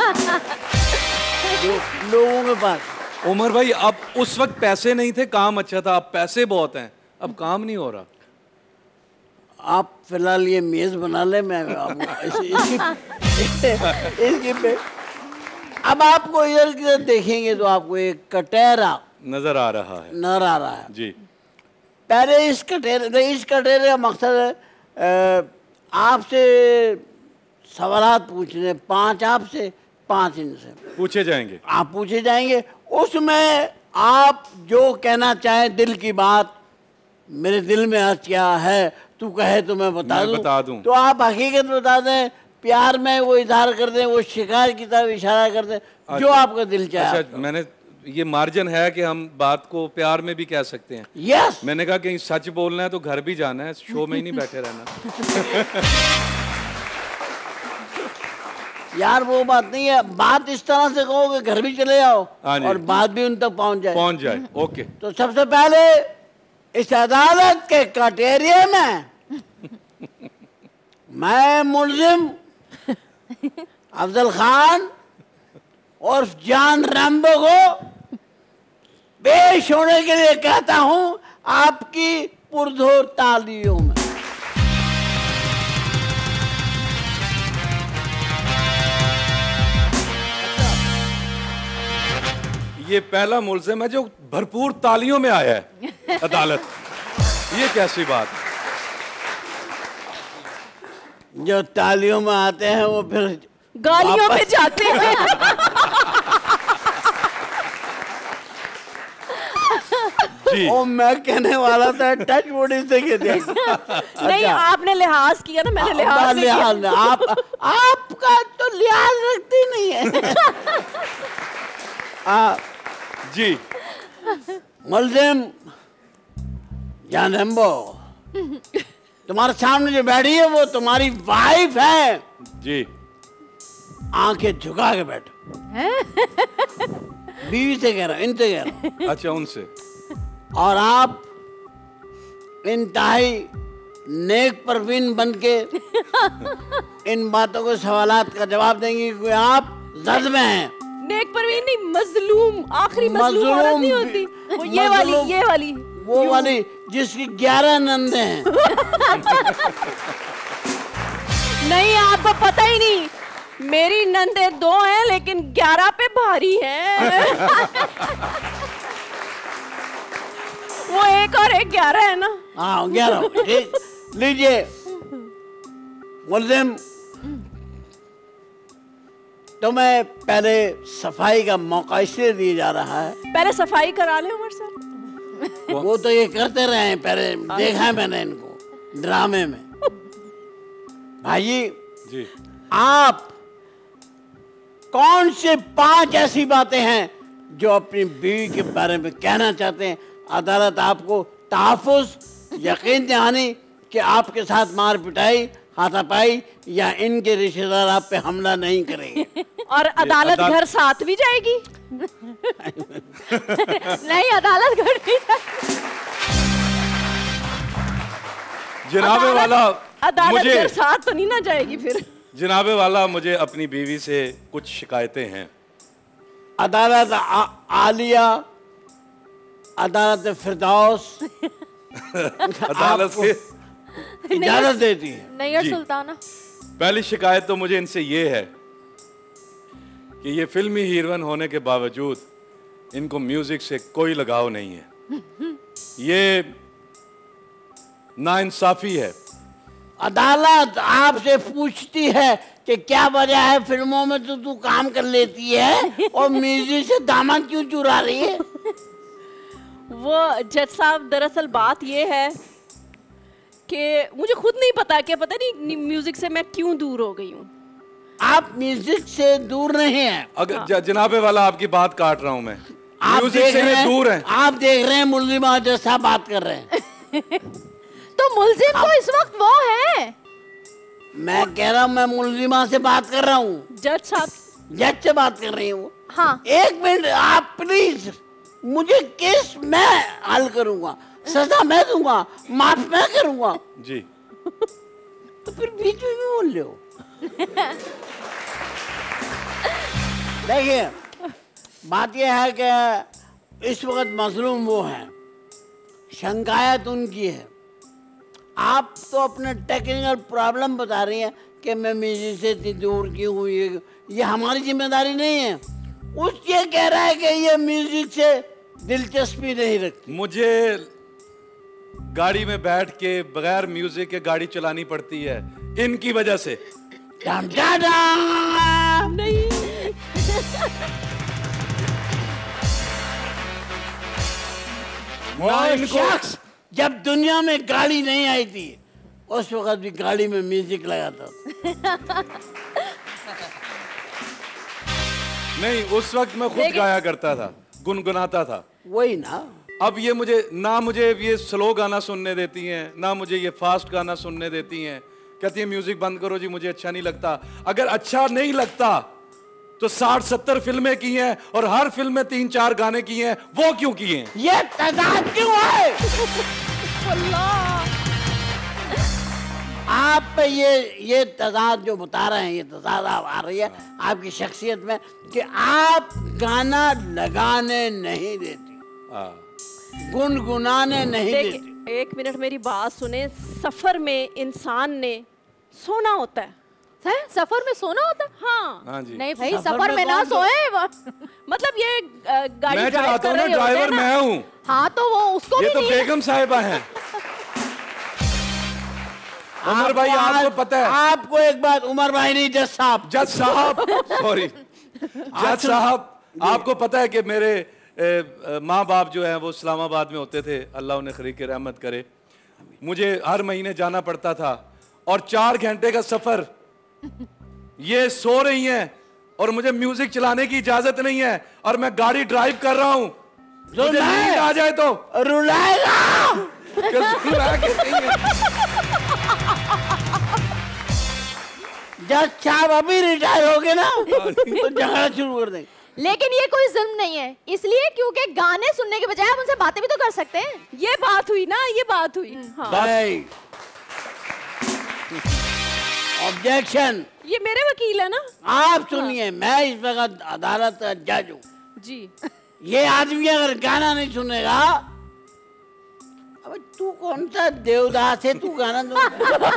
जो लोगों के पास। उमर भाई, अब उस वक्त पैसे नहीं थे, काम अच्छा था, अब पैसे बहुत हैं, अब काम नहीं हो रहा। आप फिलहाल ये मेज बना ले, मैं इस, इसकी इसकी पे अब आपको इधर किधर देखेंगे तो आपको एक कटेरा नजर आ रहा है। नजर आ रहा है जी। पहले इस कटेरे इस कटेरे का मकसद है आपसे सवालात पूछने, पांच आपसे पांच इनसे पूछे जाएंगे, आप पूछे जाएंगे। उसमें आप जो कहना चाहें, दिल की बात, मेरे दिल में आज क्या है तू कहे तो मैं बता मैं दूं, बता दूं। तो आप हकीकत बता दें, प्यार में वो इजहार कर दें, वो शिकायत की तरफ इशारा कर दें, जो आपका दिल चाहे। अच्छा, मैंने ये मार्जिन है कि हम बात को प्यार में भी कह सकते हैं। यस। मैंने कहा कहीं सच बोलना है तो घर भी जाना है, शो में ही नहीं बैठे रहना। यार वो बात नहीं है, बात इस तरह से कहो कि घर भी चले जाओ हाँ जी। और बात भी उन तक पहुंच जाए पहुंच जाए। ओके। तो सबसे पहले इस अदालत के कटेरिए में मैं मुलजिम अफजल खान और जान रैम्बो को पेश होने के लिए कहता हूं आपकी पुरजोर तालियों में। ये पहला मुल्ज़िम है जो भरपूर तालियों में आया है अदालत। ये कैसी बात है? जो तालियों में आते हैं वो फिर गालियों में जाते हैं। जी। ओ मैं कहने वाला था टच बॉडी से के देख। नहीं, आपने लिहाज किया ना, मैंने लिहाज नहीं किया। लिहाज आप आपका तो लिहाज रखती नहीं है। आ, जी। मुल्जिम जान रैम्बो, तुम्हारे सामने जो बैठी है वो तुम्हारी वाइफ है। जी। आंखें झुका के बैठो। बीवी से कह रहा हूं, इनसे कह रहा हूं। अच्छा, उनसे। और आप इंतहाई नेक परवीन बन के इन बातों को सवालात का जवाब देंगे क्योंकि आप जद में हैं। नेक परवीन नहीं, मजलूम, आखिरी मजलूम औरत नहीं होती वो, ये वाली, ये वाली, वो वाली जिसकी ग्यारह नंदे हैं। नहीं, आपको पता ही नहीं, मेरी नंदे दो हैं लेकिन ग्यारह पे भारी हैं। वो एक और एक ग्यारह है ना। हाँ ग्यारह। ठीक, लीजिए मुल्जिम, तो मैं पहले सफाई का मौका इसलिए दिया जा रहा है। पहले सफाई करा ले उमर साहब। वो तो ये करते रहे हैं, पहले देखा है मैंने इनको ड्रामे में। भाई जी, आप कौन से पांच ऐसी बातें हैं जो अपनी बीवी के बारे में कहना चाहते हैं? अदालत आपको तहफ़्फ़ुज़ यकीन दहानी कि आपके साथ मार पिटाई, हाथापाई या इनके रिश्तेदार आप पे हमला नहीं करेंगे। और अदालत अदाल... घर साथ भी जाएगी? नहीं, अदालत घर नहीं। जनाबे वाला, अदालत मुझे घर साथ तो नहीं ना जाएगी फिर। जनाबे वाला, मुझे अपनी बीवी से कुछ शिकायतें हैं। अदालत आ, आलिया, अदालत फिरदौस अदालत से इजाजत देती है। नहीं, और जी। सुल्ताना। पहली शिकायत तो मुझे इनसे ये है कि ये फिल्मी हीरोइन होने के बावजूद इनको म्यूजिक से कोई लगाव नहीं है। ये नाइंसाफी है। अदालत आपसे पूछती है कि क्या वजह है फिल्मों में तो तू काम कर लेती है और म्यूजिक से दामन क्यों चुरा रही है? वो जज साहब, दरअसल बात ये है कि मुझे खुद नहीं पता, क्या पता नहीं म्यूजिक से मैं क्यों दूर हो गई हूँ। आप म्यूजिक से दूर नहीं हैं। अगर ज- जनाबे वाला आपकी बात काट रहा हूं मैं, आप म्यूजिक देख से रहे ये हैं, दूर है। आप देख रहे हैं मुल्जिमा जैसा बात कर रहे हैं। तो मुल्जिम तो इस वक्त वो है। मैं कह रहा हूँ मैं मुल्जिमा से बात कर रहा हूँ, जज साहब, जज से बात कर रही हूँ। हाँ एक मिनट आप प्लीज, मुझे केस मैं हल करूंगा, सजा मैं दूंगा, माफ मैं करूंगा। जी तो फिर बीच में क्यों बोल रहे हो? देखिए बात यह है कि इस वक्त मजलूम वो हैं, शिकायत उनकी है। आप तो अपने टेक्निकल प्रॉब्लम बता रही हैं कि मैं म्यूजिक से इतनी दूर क्यों हुई, ये, ये हमारी जिम्मेदारी नहीं है। उस ये कह रहा है कि ये म्यूजिक से दिलचस्पी नहीं रखती। मुझे गाड़ी में बैठ के बगैर म्यूजिक के गाड़ी चलानी पड़ती है इनकी वजह से। डम डम डम। नहीं वो शख्स जब दुनिया में गाड़ी नहीं आई थी उस वक्त भी गाड़ी में म्यूजिक लगाता था। नहीं, उस वक्त मैं खुद गाया करता था, गुनगुनाता था। वही ना। अब ये मुझे ना मुझे ये स्लो गाना सुनने देती हैं, ना मुझे ये फास्ट गाना सुनने देती हैं। कहती है म्यूजिक बंद करो जी, मुझे अच्छा नहीं लगता। अगर अच्छा नहीं लगता तो साठ सत्तर फिल्में की हैं और हर फिल्म में तीन चार गाने किए हैं, वो क्यों किए हैं? ये तजाद क्यों है? आप पे ये ये तजाद जो बता रहे हैं, ये तजाद आ रही है आपकी शख्सियत में कि आप गाना लगाने नहीं देती, गुनगुनाने नहीं देती। देखिए एक मिनट मेरी बात सुने। सफर में इंसान ने सोना होता है। है? सफर में सोना होता है? हाँ, हाँ जी। नहीं भाई, सफर सफर में में ना कौन सोए। मतलब ये अ, गाड़ी मैं ड्राइव चलाता कर हूँ ना, रहे होते हैं ड्राइवर ना। मैं हूँ। हाँ तो वो उसको ये भी तो नहीं। बेगम साहिबा हैं। उमर भाई आपको पता है, आपको एक बात, उमर भाई नहीं जज साहब, जज साहब सॉरी जज साहब, आपको पता है कि मेरे माँ बाप जो हैं वो इस्लामाबाद में होते थे, अल्लाह उन्हें खरीक के रहमत करे। मुझे हर महीने जाना पड़ता था और चार घंटे का सफर, ये सो रही हैं और मुझे म्यूजिक चलाने की इजाजत नहीं है और मैं गाड़ी ड्राइव कर रहा हूँ। मुझे नींद आ जाए तो रुलाएगा। रुला के नहीं है। जज साहब अभी रिटायर हो गए ना तो झगड़ा शुरू कर देंगे। लेकिन ये कोई जुल्म नहीं है, इसलिए क्योंकि गाने सुनने के बजाय आप उनसे बातें भी तो कर सकते हैं। ये बात हुई ना, ये बात हुई। हाँ। भाई ऑब्जेक्शन। ये मेरे वकील है ना। आप सुनिए, मैं इस वक्त अदालत का जज हूँ जी। ये आदमी अगर गाना नहीं सुनेगा, अब तू कौन सा देवदास है, तू गाना दो।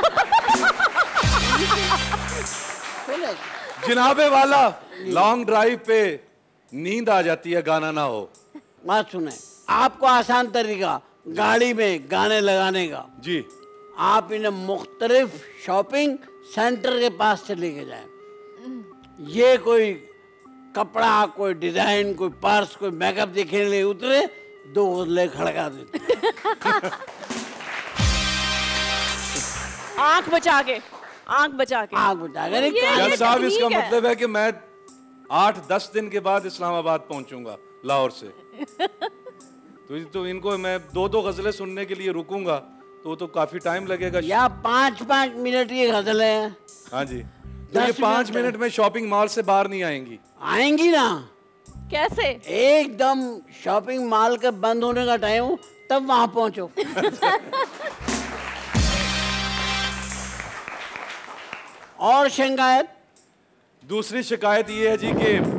जनाबे वाला लॉन्ग ड्राइव पे नींद आ जाती है, गाना ना हो। बात सुने, आपको आसान तरीका गाड़ी में गाने लगाने का, जी आप इन्हें मुख्तलिफ शॉपिंग सेंटर के पास से लेके जाए। ये कोई कपड़ा, कोई डिजाइन, कोई पर्स, कोई मेकअप देखने लिए उतरे, दो गजले खड़का देते। आंख बचा के, आंख बचा के। आग बचा के नहीं, ये- कान- जज साहब, इसका तकनीक है। मतलब है कि मैं आठ दस दिन के बाद इस्लामाबाद पहुंचूंगा लाहौर से। तो, तो इनको मैं दो दो गजलें सुनने के लिए रुकूंगा तो तो काफी टाइम लगेगा। या पाँच पाँच मिनट की गजलें हैं, हाँ जी, तो ये दस पाँच मिनट मिनट में शॉपिंग मॉल से बाहर नहीं आएंगी। आएंगी ना। कैसे? एकदम शॉपिंग मॉल के बंद होने का टाइम हो तब वहां पहुंचो। और शिकायत? दूसरी शिकायत ये है जी कि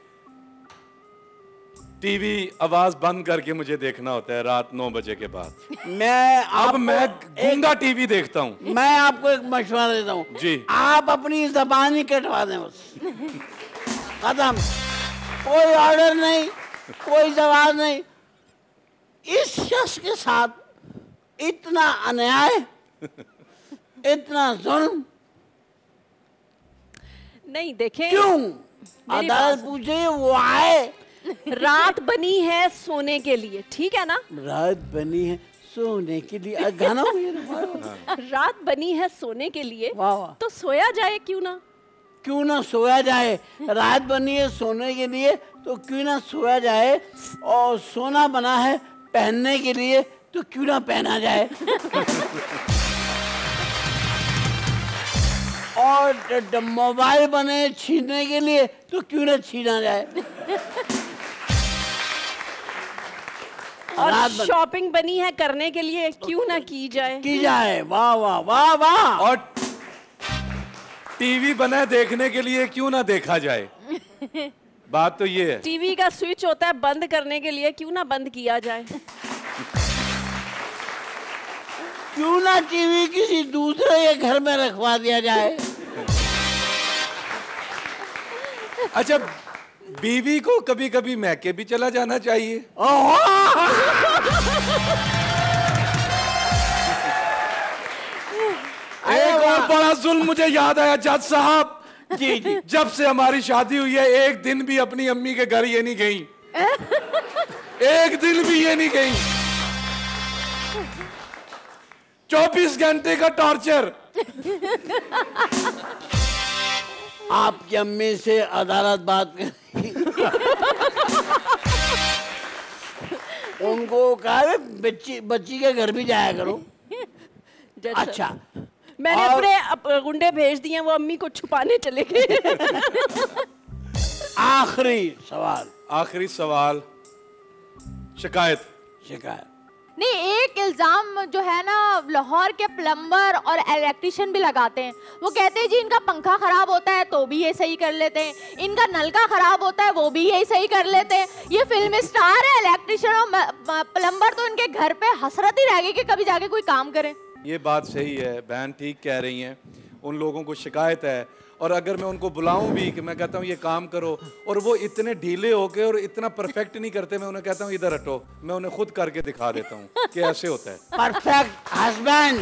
टीवी आवाज बंद करके मुझे देखना होता है रात नौ बजे के बाद। मैं अब आपको मैं एक- गूंगा टीवी देखता हूँ। मैं आपको एक मशवरा देता हूँ जी। आप अपनी जबान ही कटवा दें बस, खत्म। कोई ऑर्डर नहीं, कोई जवाब नहीं। इस शख्स के साथ इतना अन्याय, इतना जुल्म नहीं देखें, क्यों? मेरी अदालत बात- पूछे, वो आए। रात बनी है सोने के लिए, ठीक है ना? रात बनी है सोने के लिए, आ, गाना हो गया ना, वाह, वाह। रात बनी है सोने के लिए, वाह, वाह। तो सोया जाए क्यों ना? क्यों ना सोया जाए, रात बनी है सोने के लिए तो क्यों ना सोया जाए, और सोना बना है पहनने के लिए तो क्यों ना पहना जाए। और मोबाइल बने छीनने के लिए तो क्यों ना छीना जाए। और शॉपिंग बनी है करने के लिए क्यों ना की जाए की जाए। वाह वाह वाह वाह। और टीवी बना है देखने के लिए क्यों ना देखा जाए। बात तो ये है। टीवी का स्विच होता है बंद करने के लिए क्यों ना बंद किया जाए। क्यों ना टीवी किसी दूसरे के घर में रखवा दिया जाए। अच्छा, बीवी को कभी कभी मैके भी चला जाना चाहिए। एक और बड़ा जुल्म मुझे याद आया जज साहब। जी जी। जब से हमारी शादी हुई है एक दिन भी अपनी अम्मी के घर ये नहीं गई। एक दिन भी ये नहीं गई। चौबीस घंटे का टॉर्चर। आपकी अम्मी से अदालत बात करेगी। उनको कहा बच्ची बच्ची के घर भी जाया करो। अच्छा, मैंने और... अपने अप, गुंडे भेज दिए, वो अम्मी को छुपाने चले गए। आखिरी सवाल। आखिरी सवाल, शिकायत। शिकायत नहीं, एक इल्जाम जो है ना लाहौर के प्लम्बर और इलेक्ट्रिशियन भी लगाते हैं। वो कहते हैं जी इनका पंखा खराब होता है तो भी ये सही कर लेते हैं, इनका नलका खराब होता है वो भी यही सही कर लेते हैं। ये फिल्म स्टार है, इलेक्ट्रिशियन और प्लम्बर तो इनके घर पे हसरत ही रह गई कि कभी जाके कोई काम करें। ये बात सही है, बहन ठीक कह रही हैं। उन लोगों को शिकायत है, और अगर मैं उनको बुलाऊं भी कि मैं कहता हूं ये काम करो, और वो इतने ढीले होके और इतना परफेक्ट नहीं करते, मैं उन्हें कहता हूं इधर हटो, मैं उन्हें खुद करके दिखा देता हूं कि ऐसे होता है। Perfect husband.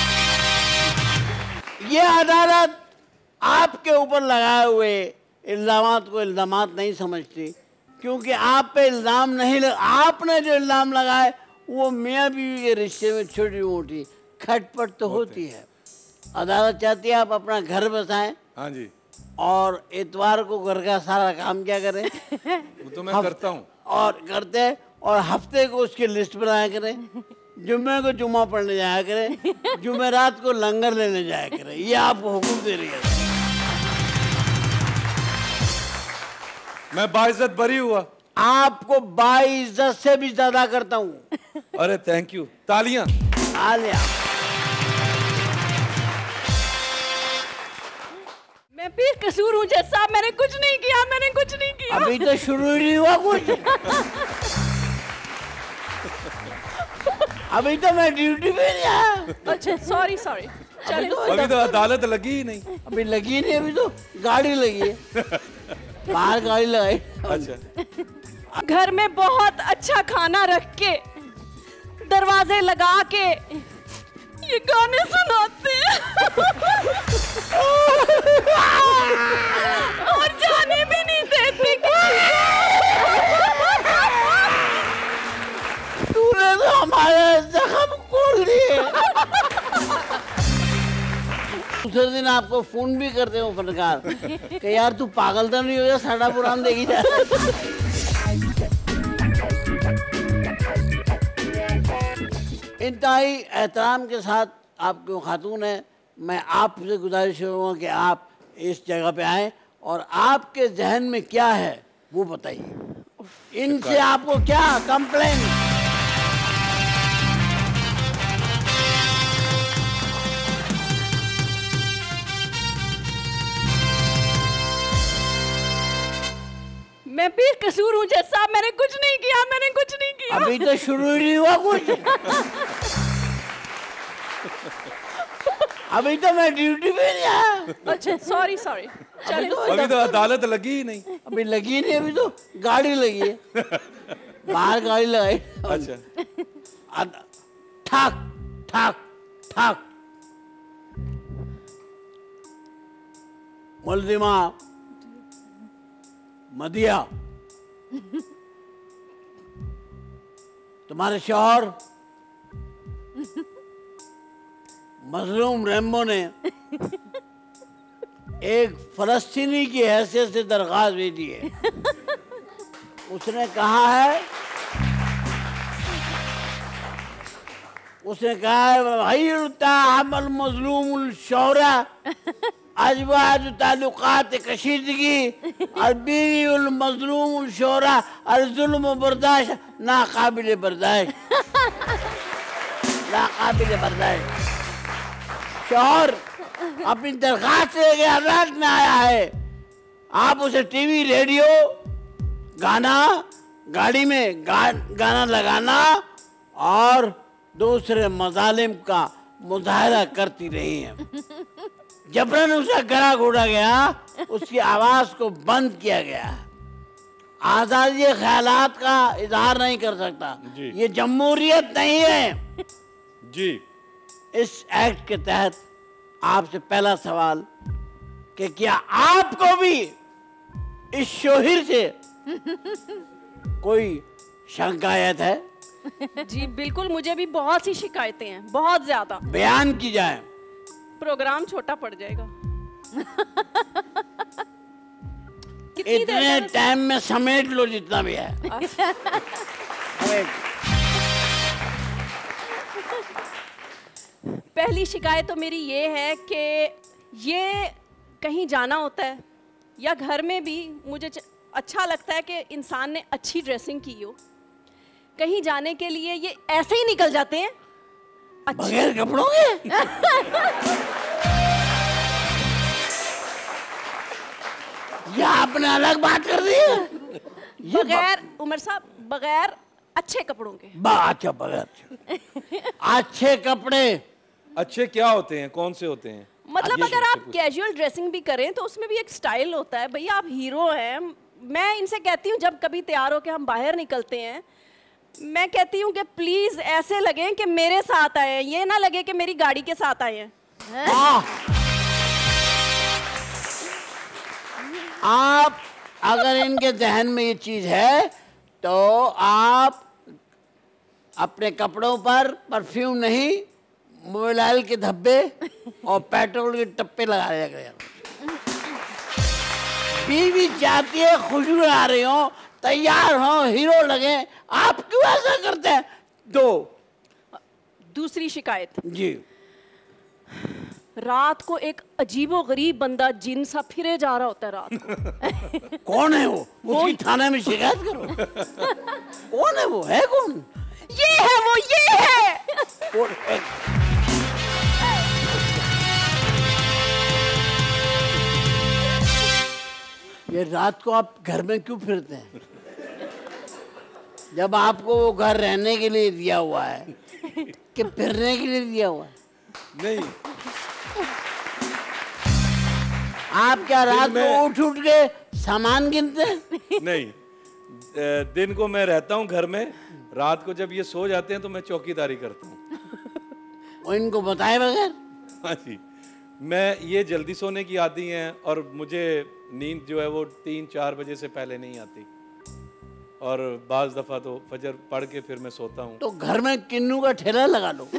ये अदालत आपके ऊपर लगाए हुए इल्जामात को इल्जामात नहीं समझती, क्योंकि आप पे इल्जाम नहीं लग... आपने जो इल्जाम लगाए वो मियाँ बीवी के रिश्ते में छोटी मोटी खटपट तो होती है। अदालत चाहती है आप अपना घर बसाएं। हाँ जी। और इतवार को घर का सारा काम क्या करें। वो तो मैं करता हूँ। और करते हैं, और हफ्ते को उसकी लिस्ट बनाया करें। जुम्मे को जुम्मा पढ़ने जाया करें, जुमेरात को लंगर लेने जाया करें। ये आपको हुक्म दे रही है। मैं बाइज्जत बरी हुआ। आपको बाइज्जत से भी ज्यादा करता हूँ। अरे थैंक यू। तालियां। तालियां। मैं भी कसूर हूँ जज साहब, मैंने कुछ नहीं किया, मैंने कुछ नहीं किया। अभी तो शुरू ही नहीं हुआ कुछ। अभी तो मैं ड्यूटी पे नहीं आया। अच्छा, सॉरी सॉरी। अभी तो, अभी तो अदालत लगी ही नहीं। अभी लगी नहीं, अभी तो गाड़ी लगी है। बाहर गाड़ी लगाई। अच्छा। घर में बहुत अच्छा खाना रख के, दरवाजे लगा के ये गाने सुनाते हैं। और जाने भी नहीं देते किसी को। तूने तो हमारे जख्म खोल दिए। दूसरे दिन आपको फोन भी करते हो फनकार कि यार तू पागल तो नहीं हो गया, साड़ा पुरान देखी जा। इंतहाई एहतराम के साथ आपकी खातून है, मैं आपसे गुजारिश करूँगा कि आप इस जगह पे आएँ और आपके जहन में क्या है वो बताइए। इनसे आपको क्या कंप्लेन। मैं भी कसूर हूँ जज साहब, मैंने कुछ नहीं किया, मैंने कुछ नहीं किया। अभी तो शुरू ही नहीं हुआ कुछ। अभी तो मैं ड्यूटी पे नहीं आया। अच्छा, सॉरी सॉरी। अभी तो, अभी तो अदालत लगी ही नहीं। अभी लगी नहीं, अभी तो गाड़ी लगी है। बाहर गाड़ी लगाई। अच्छा। ठाक ठाक ठाक। मुल्जिमा मदिया, तुम्हारे शौहर मजलूम रेम्बो ने एक फलस्तीनी की हैसियत से दरख्वास्त भेजी है। उसने कहा है उसने कहा है भाई हमल मजलूम शौरा अजवाज ताल्लुकात कशीदगी और बीवी उल मजलूम शौरा और जुल्म बर्दाश्त नाकाबिल बर्दाश्त नाकाबिल बर्दाश्त। शौहर अपनी दरखास्त लेके अदालत में आया है, आप उसे टीवी रेडियो गाना गाड़ी में गा, गाना लगाना और दूसरे मजालिम का मुजाहरा करती रही हैं। जबरन उसका गला घोटा गया, उसकी आवाज को बंद किया गया। आजादी ख्यालात का इजहार नहीं कर सकता, ये जमहूरियत नहीं है जी। इस एक्ट के तहत आपसे पहला सवाल कि क्या आपको भी इस शोहिर से कोई शिकायत है? जी बिल्कुल, मुझे भी बहुत सी शिकायतें हैं, बहुत ज्यादा। बयान की जाए। प्रोग्राम छोटा पड़ जाएगा। कितनी देर इतने में- टाइम में समेट लो जितना भी है। समेट। पहली शिकायत तो मेरी ये है कि ये कहीं जाना होता है या घर में भी मुझे च- अच्छा लगता है कि इंसान ने अच्छी ड्रेसिंग की हो, कहीं जाने के लिए ये ऐसे ही निकल जाते हैं बगैर कपड़ों के। ये आपने अलग बात कर दी है। ये बगैर उमर साहब बगैर अच्छे कपड़ों के। बा- अच्छा बगैर अच्छे कपड़े। अच्छे क्या होते हैं, कौन से होते हैं? मतलब ये अगर मुझसे आप पूछ- कैजुअल ड्रेसिंग भी करें तो उसमें भी एक स्टाइल होता है। भैया आप हीरो हैं। मैं इनसे कहती हूँ जब कभी तैयार होकर हम बाहर निकलते हैं, मैं कहती हूँ कि प्लीज ऐसे लगे कि मेरे साथ आए हैं, ये ना लगे कि मेरी गाड़ी के साथ आए हैं। हाँ। आप अगर इनके जहन में ये चीज है तो आप अपने कपड़ों पर परफ्यूम नहीं, मोबाइल ऑयल के धब्बे और पेट्रोल के टप्पे लगा दिया करें। बीवी चाहती है खुशबू आ रही हो, तैयार हो, हीरो लगे, आप क्यों ऐसा करते हैं? दो। दूसरी शिकायत, जी। रात को एक अजीबो गरीब बंदा जिन सा फिरे जा रहा होता है रात को। कौन है वो? उसकी थाने में शिकायत करो। कौन है वो? है कौन? ये है वो, ये है। कौन है? ये रात को आप घर में क्यों फिरते हैं? जब आपको वो घर रहने के लिए दिया हुआ है कि फिरने के लिए दिया हुआ है? नहीं, आप क्या रात में- को उठ उठ के सामान गिनते हैं? नहीं। अ, दिन को मैं रहता हूँ घर में, रात को जब ये सो जाते हैं तो मैं चौकीदारी करता हूँ। और इनको बताए बगैर? हाँ जी, मैं ये जल्दी सोने की आदत है और मुझे नींद जो है वो तीन चार बजे से पहले नहीं आती, और बाज दफ़ा तो फजर पढ़ के फिर मैं सोता हूँ। तो घर में किन्नू का ठेला लगा लो।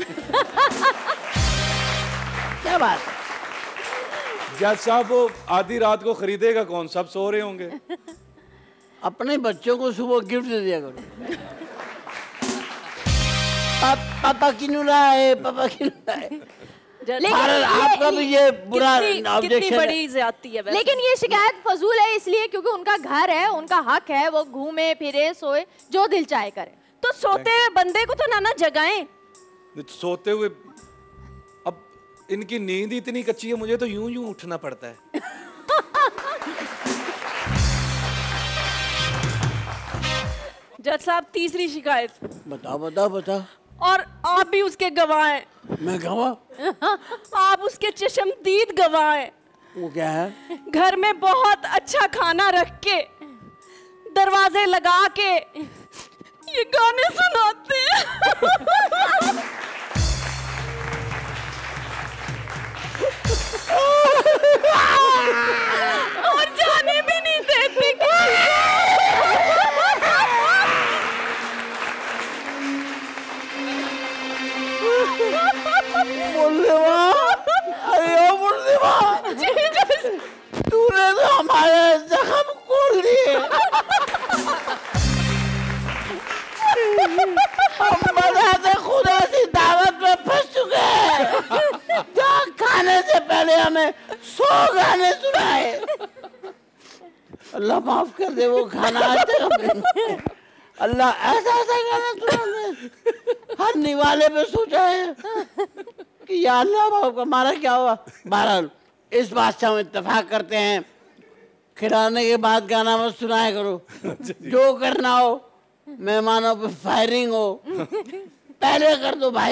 क्या बात है? जज साहब वो आधी रात को खरीदेगा कौन, सब सो रहे होंगे। अपने बच्चों को सुबह गिफ्ट दे दिया करो। पा, पापा किन्नू लाए, पापा किन्नू लाए। लेकिन भारत, आपका भी ये बुरा कितनी, कितनी ऑब्जेक्शन है। बड़ी ज्यादती है वैसे। लेकिन ये शिकायत फजूल है इसलिए क्योंकि उनका घर है, उनका हक है, वो घूमे फिरे सोए जो दिल चाहे करे। तो सोते हुए बंदे को तो ना ना जगाएं। सोते हुए अब इनकी नींद इतनी कच्ची है, मुझे तो यूं यूं उठना पड़ता है। जज साहब तीसरी शिकायत, बताओ बताओ बताओ। और आप भी उसके गवाह हैं, मैं गवाह? आप उसके चशमदीद गवाह हैं। वो क्या है? घर में बहुत अच्छा खाना रख के, दरवाजे लगा के ये गाने सुनाते हैं। और जाने भी नहीं देते किसी बोल दे वाह, अरे ओ बोल दे वाह। को। हमारे जख्म खोल दिए। हम बनाते खुदा की दावत में फंस चुके हैं, जहाँ खाने से पहले हमें सौ गाने सुनाए। अल्लाह माफ कर दे, वो खाना आज तक हमने अल्लाह ऐसा ऐसा गाना सुना, हर निवाले पे सोचा है कि या अल्लाह माफ कर। हमारा क्या हुआ? बहरहाल इस बात से हम इत्तेफाक करते हैं, खिलाने के बाद गाना मत सुनाया करो। जो करना हो, मेहमानों पे फायरिंग हो, पहले कर दो भाई,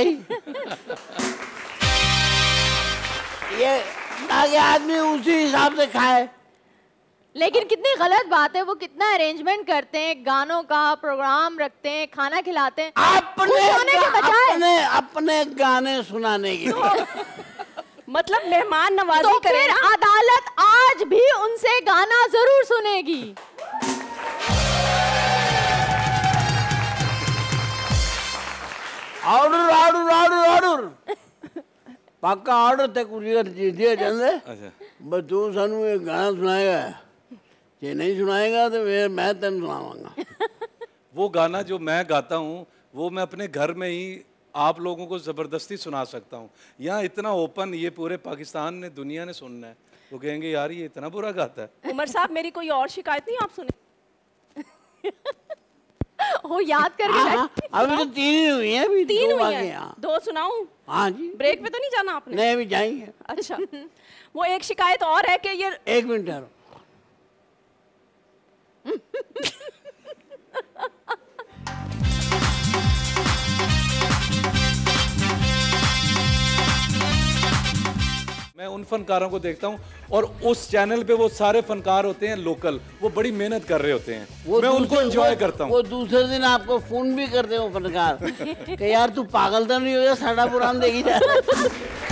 ये ताकि आदमी उसी हिसाब से खाए। लेकिन कितनी गलत बात है, वो कितना अरेंजमेंट करते हैं, गानों का प्रोग्राम रखते हैं, खाना खिलाते हैं, अपने के बजाय अपने अपने गाने सुनाने के लिए। मतलब मेहमान नवाजी तो करें फिर ना? अदालत आज भी उनसे गाना जरूर सुनेगी। ऑर्डर ऑर्डर ऑर्डर ऑर्डर पक्का ऑर्डर तक कुरियर दिए चंदे। अच्छा बस तू सानू एक गाना सुनाएगा, जे नहीं सुनाएगा तो फिर मैं तेन सुनावांगा। वो गाना जो मैं गाता हूँ वो मैं अपने घर में ही आप लोगों को ज़बरदस्ती सुना सकता हूँ। यहाँ इतना ओपन, ये पूरे पाकिस्तान ने, दुनिया ने सुनना है, वो कहेंगे यार ये इतना बुरा गाता है। उमर साहब मेरी कोई और शिकायत नहीं आप सुने? वो याद करके हाँ, हाँ, अभी तो तीन ही हुई हैं, अभी तीन दो हुई बाकी हैं, हैं। दो सुनाऊं? हाँ जी। ब्रेक पे तो नहीं जाना आपने? नहीं, अभी जाएंगे। अच्छा, वो एक शिकायत और है कि ये एक मिनट ठहरो। मैं उन फनकारों को देखता हूँ और उस चैनल पे वो सारे फनकार होते हैं लोकल, वो बड़ी मेहनत कर रहे होते हैं, मैं उनको एंजॉय करता हूँ। वो दूसरे दिन आपको फोन भी करते हो फनकार कि यार तू पागल तो नहीं हो गया, साड़ा पुरान देखी जा रहा।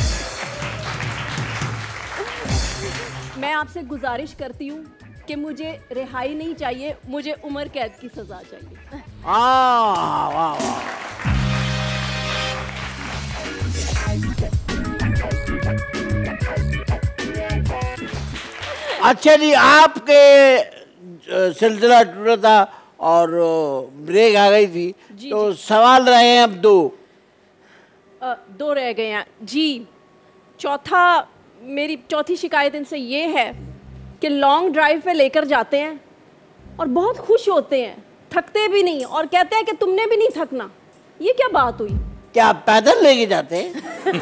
मैं आपसे गुजारिश करती हूँ कि मुझे रिहाई नहीं चाहिए, मुझे उम्र कैद की सजा चाहिए। वाह वाह वाह। अच्छा जी, आपके सिलसिला टूटा था और ब्रेक आ गई थी, जी, तो जी। सवाल रहे हैं अब दो। अ, दो रह गए हैं जी। चौथा, मेरी चौथी शिकायत इनसे ये है कि लॉन्ग ड्राइव पे लेकर जाते हैं और बहुत खुश होते हैं, थकते भी नहीं, और कहते हैं कि तुमने भी नहीं थकना। ये क्या बात हुई? क्या आप पैदल लेके जाते हैं?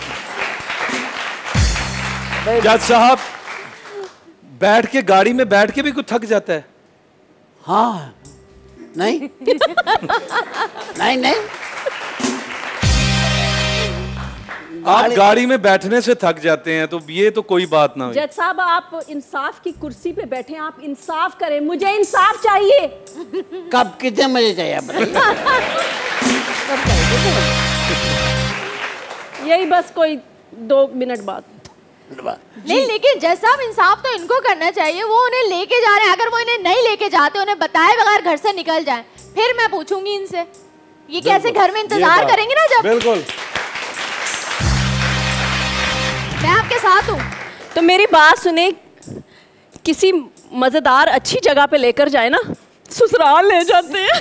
जज साहब, बैठ के गाड़ी में बैठ के भी कुछ थक जाता है? हाँ। नहीं नहीं नहीं आप गाड़ी में बैठने से थक जाते हैं तो ये तो कोई बात ना हुई। जज साहब, आप इंसाफ की कुर्सी पे बैठे हैं, आप इंसाफ करें, मुझे इंसाफ चाहिए। कब कितने मजे चाहिए आप बताइए? कब चाहिए? कितने बजे? यही बस कोई दो मिनट बाद। नहीं, लेकिन जैसा आप इंसाफ तो इनको करना चाहिए, वो उन्हें लेके जा रहे हैं, अगर वो इन्हें नहीं लेके जाते, उन्हें बताए बगैर घर से निकल जाएं, फिर मैं पूछूंगी इनसे, ये कैसे घर में इंतजार करेंगे ना जब। बिल्कुल, मैं आपके साथ हूँ। तो मेरी बात सुने, किसी मजेदार अच्छी जगह पे लेकर जाए ना, ससुराल ले जाते हैं।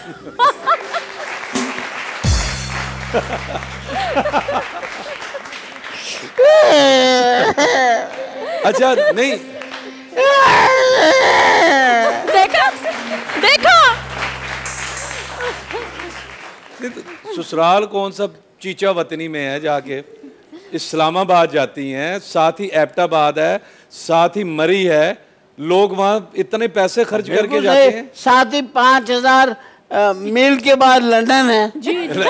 अच्छा नहीं, देखा देखा ससुराल कौन सा चीचा वतनी में है, जाके इस्लामाबाद जाती हैं, साथ ही एबटाबाद है, साथ ही मरी है, लोग वहाँ इतने पैसे खर्च करके जाते हैं। साथ ही पाँच हजार मील के बाद लंदन है। जी, जी।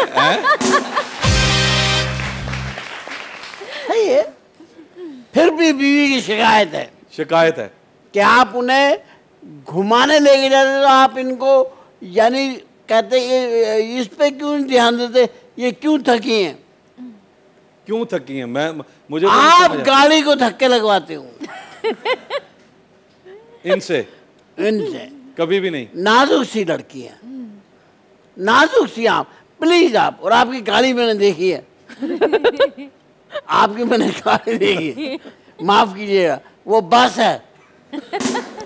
सही है। फिर भी बीवी की शिकायत है शिकायत है कि आप उन्हें घुमाने लेके जाते तो आप इनको यानी कहते ये इस पे क्यों नहीं ध्यान देते, ये क्यों थकी हैं? क्यों थकी हैं? मैं मुझे तो आप नहीं गाड़ी को धक्के लगवाते हो इनसे, इनसे कभी भी नहीं। नाजुक सी लड़की है, नाजुक सी आप, प्लीज आप, और आपकी गाड़ी मैंने देखी है, आपकी मैंने गाड़ी देखी है, माफ कीजिएगा, वो बस है।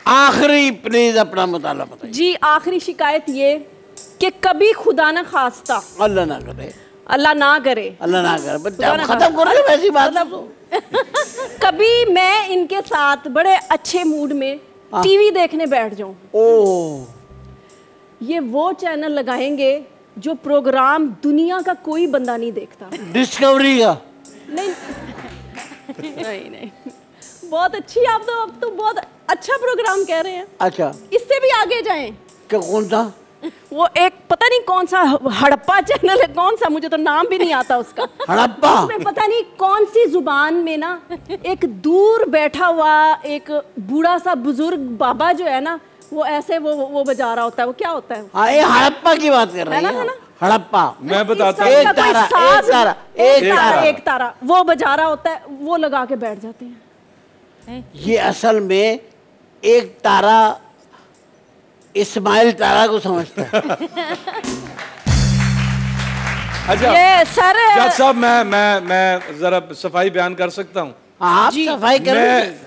आखिरी प्लीज अपना मुताला बताइए। जी आखिरी शिकायत ये कि कभी खुदा न खास्ता, अल्लाह ना करे, अल्लाह ना करे, अल्लाह ना करे, बच्चा खुदा ना खत्म कर दो वैसी बात तो। कभी मैं इनके साथ बड़े अच्छे मूड में टीवी देखने बैठ जाऊं, ओ ये वो चैनल लगाएंगे जो प्रोग्राम दुनिया का कोई बंदा नहीं देखता। डिस्कवरी का? नहीं नहीं नहीं, बहुत अच्छी, आप तो अब तो बहुत अच्छा प्रोग्राम कह रहे हैं। अच्छा, इससे भी आगे जाएं। क्या कौन सा? वो एक पता नहीं कौन सा हड़प्पा चैनल है, कौन सा, मुझे तो नाम भी नहीं आता उसका। हड़प्पा? उसमें पता नहीं कौन सी जुबान में ना एक दूर बैठा हुआ एक बूढ़ा सा बुजुर्ग बाबा जो है ना, वो ऐसे वो वो बजा रहा होता है, वो क्या होता है? हाँ, ये हड़प्पा की बात कर रही है, हड़प्पा। मैं बताता हूँ, एक तारा, एक तारा, एक तारा, एक तारा वो बजा रहा होता है, वो लगा के बैठ जाते हैं। ये असल में एक तारा इस्माइल तारा को समझता है। अच्छा ये सर जज साहब, मैं मैं मैं जरा सफाई बयान कर सकता हूँ? आप सफाई कर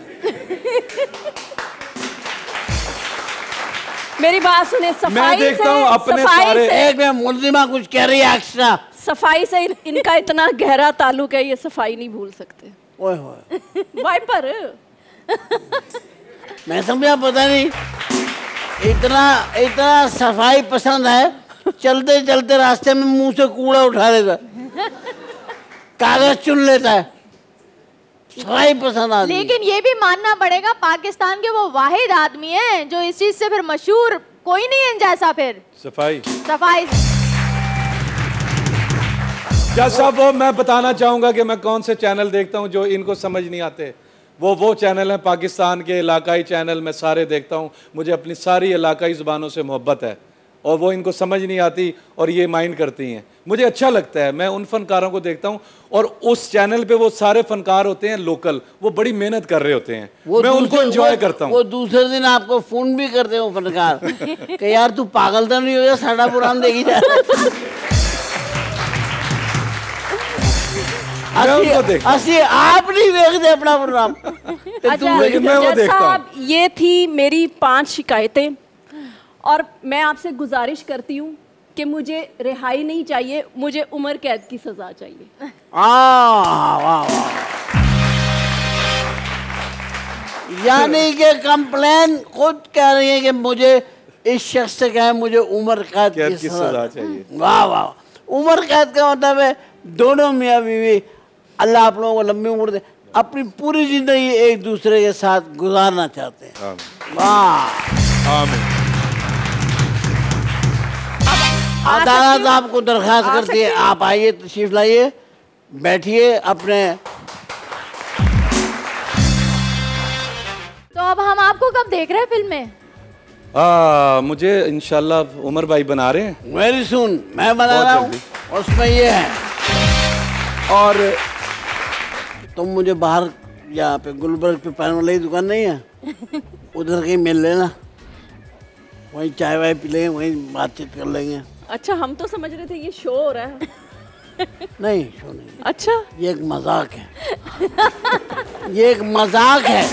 मेरी बात सुने, सफाई मैं देखता हूँ अपने सफाई सारे से, एक में मुल्जिमा कुछ कह रही है एक्स्ट्रा। सफाई से इनका इतना गहरा ताल्लुक है, ये सफाई नहीं भूल सकते। ओए होए, वाइपर मैं समझा, पता नहीं इतना इतना सफाई पसंद है, चलते चलते रास्ते में मुंह से कूड़ा उठा लेता है, कागज चुन लेता है, सफाई पसंद आदमी। लेकिन ये भी मानना पड़ेगा पाकिस्तान के वो वाहिद आदमी हैं जो इस चीज से फिर मशहूर कोई नहीं है जैसा फिर सफाई सफाई। जज साहब, वो मैं बताना चाहूंगा कि मैं कौन से चैनल देखता हूँ जो इनको समझ नहीं आते। वो वो चैनल हैं पाकिस्तान के इलाकाई चैनल, मैं सारे देखता हूँ। मुझे अपनी सारी इलाकाई ज़ुबानों से मोहब्बत है और वो इनको समझ नहीं आती और ये माइंड करती हैं। मुझे अच्छा लगता है, मैं उन फनकारों को देखता हूँ और उस चैनल पे वो सारे फनकार होते हैं लोकल, वो बड़ी मेहनत कर रहे होते हैं, मैं उनको एंजॉय करता हूँ। वो दूसरे दिन आपको फोन भी करते हो फनकार कि यार तू पागल तो नहीं हो गया, साडा प्रोग्राम देखी जा असी आप नहीं देखते अपना प्रोग्राम। अच्छा, लेकिन मैं वो देखता हूँ। ये थी मेरी पांच शिकायतें और मैं आपसे गुजारिश करती हूँ कि मुझे रिहाई नहीं चाहिए, मुझे उम्र कैद की सजा चाहिए। वाह वाह, यानी कि कंप्लेन खुद कह रही है कि मुझे इस शख्स से क्या है, मुझे उम्र कैद की, की सजा चाहिए। वाह वाह, उम्र कैद का मतलब है दोनों मियाँ बीवी, अल्लाह आप लोगों को लंबी उम्र दे, अपनी पूरी जिंदगी एक दूसरे के साथ गुजारना चाहते हैं। वाह, आमीन। अदालत आपको दरख्वास्त करती है, आप आइए, तशरीफ लाइए, बैठिए अपने। तो अब हम आपको कब देख रहे हैं फिल्म में? आ, मुझे इंशाल्लाह उमर भाई बना रहे हैं। वेरी सुन, मैं बना रहा हूँ, उसमें ये है। और तुम मुझे बाहर यहाँ पे गुलबर्ग पे पान वाली दुकान नहीं है, उधर कहीं मिल लेना, वहीं चाय वाय पी लेंगे, वहीं बातचीत कर लेंगे। अच्छा, हम तो समझ रहे थे ये शो हो रहा है। नहीं, शो नहीं। अच्छा, ये एक मजाक है, ये एक मजाक है।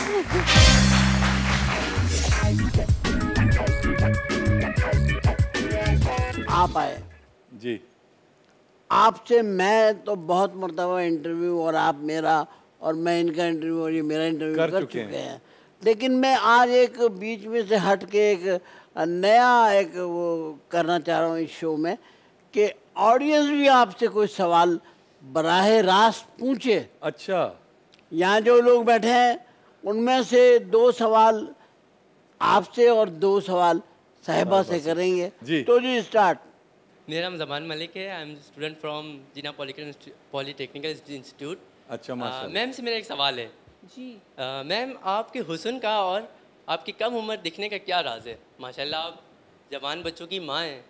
आप आए जी, आपसे मैं तो बहुत मरतबा इंटरव्यू, और आप मेरा और मैं इनका इंटरव्यू और ये मेरा इंटरव्यू कर, कर चुके हैं, हैं। लेकिन मैं आज एक बीच में से हट के एक नया एक वो करना चाह रहा हूँ इस शो में कि ऑडियंस भी आपसे कोई सवाल बराह रास्त पूछे। अच्छा, यहाँ जो लोग बैठे हैं उनमें से दो सवाल आपसे और दो सवाल साहिबा से करेंगे। जी। तो जी स्टार्ट। मेरा नाम जमान मलिक है, I am student from Jinnah polytechnical institute. अच्छा, माशाल्लाह। मैम से मेरा एक सवाल है जी। मैम, आपके हुस्न का और आपकी कम उम्र दिखने का क्या राज है? माशाल्लाह आप जवान बच्चों की माँ हैं।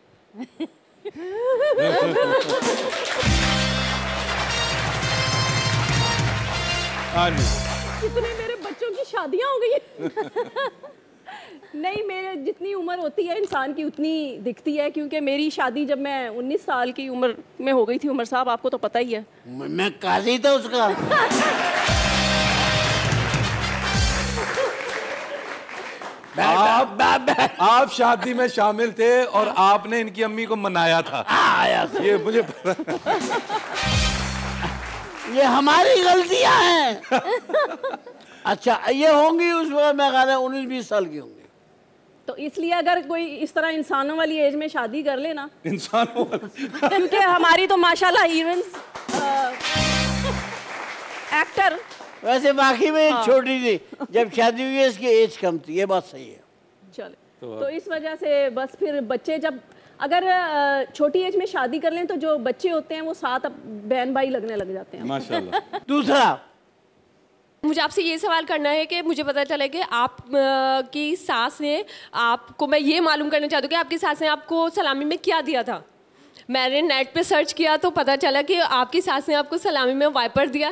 कितने मेरे बच्चों की शादियाँ हो गई हैं। नहीं, मेरे जितनी उम्र होती है इंसान की उतनी दिखती है, क्योंकि मेरी शादी जब मैं उन्नीस साल की उम्र में हो गई थी। उमर साहब, आपको तो पता ही है। मैं काजी था उसका। आप शादी में शामिल थे और आपने इनकी अम्मी को मनाया था। आया ये मुझे पता। ये हमारी गलतियां हैं। अच्छा ये होंगी उस वक्त मैं कहा उन्नीस बीस साल की होंगी। तो इसलिए अगर कोई इस तरह इंसानों वाली एज में शादी कर लेना, इंसानों क्योंकि हमारी तो माशाल्लाह हीरोइंस एक्टर वैसे बाकी में हाँ। छोटी थी जब शादी हुई है, इसकी एज कम थी, ये बात सही है। चले तो, तो इस वजह से बस फिर बच्चे जब अगर अ, छोटी एज में शादी कर लें तो जो बच्चे होते हैं वो साथ अब बहन भाई लगने लग जाते हैं। माशाल्लाह। दूसरा मुझे आपसे ये सवाल करना है कि मुझे पता चला कि आप अ, की सास ने आपको, मैं ये मालूम करना चाहती हूँ कि आपकी सास ने आपको सलामी में क्या दिया था। मैंने नेट पे सर्च किया तो पता चला कि आपकी सास ने आपको सलामी में वाइपर दिया।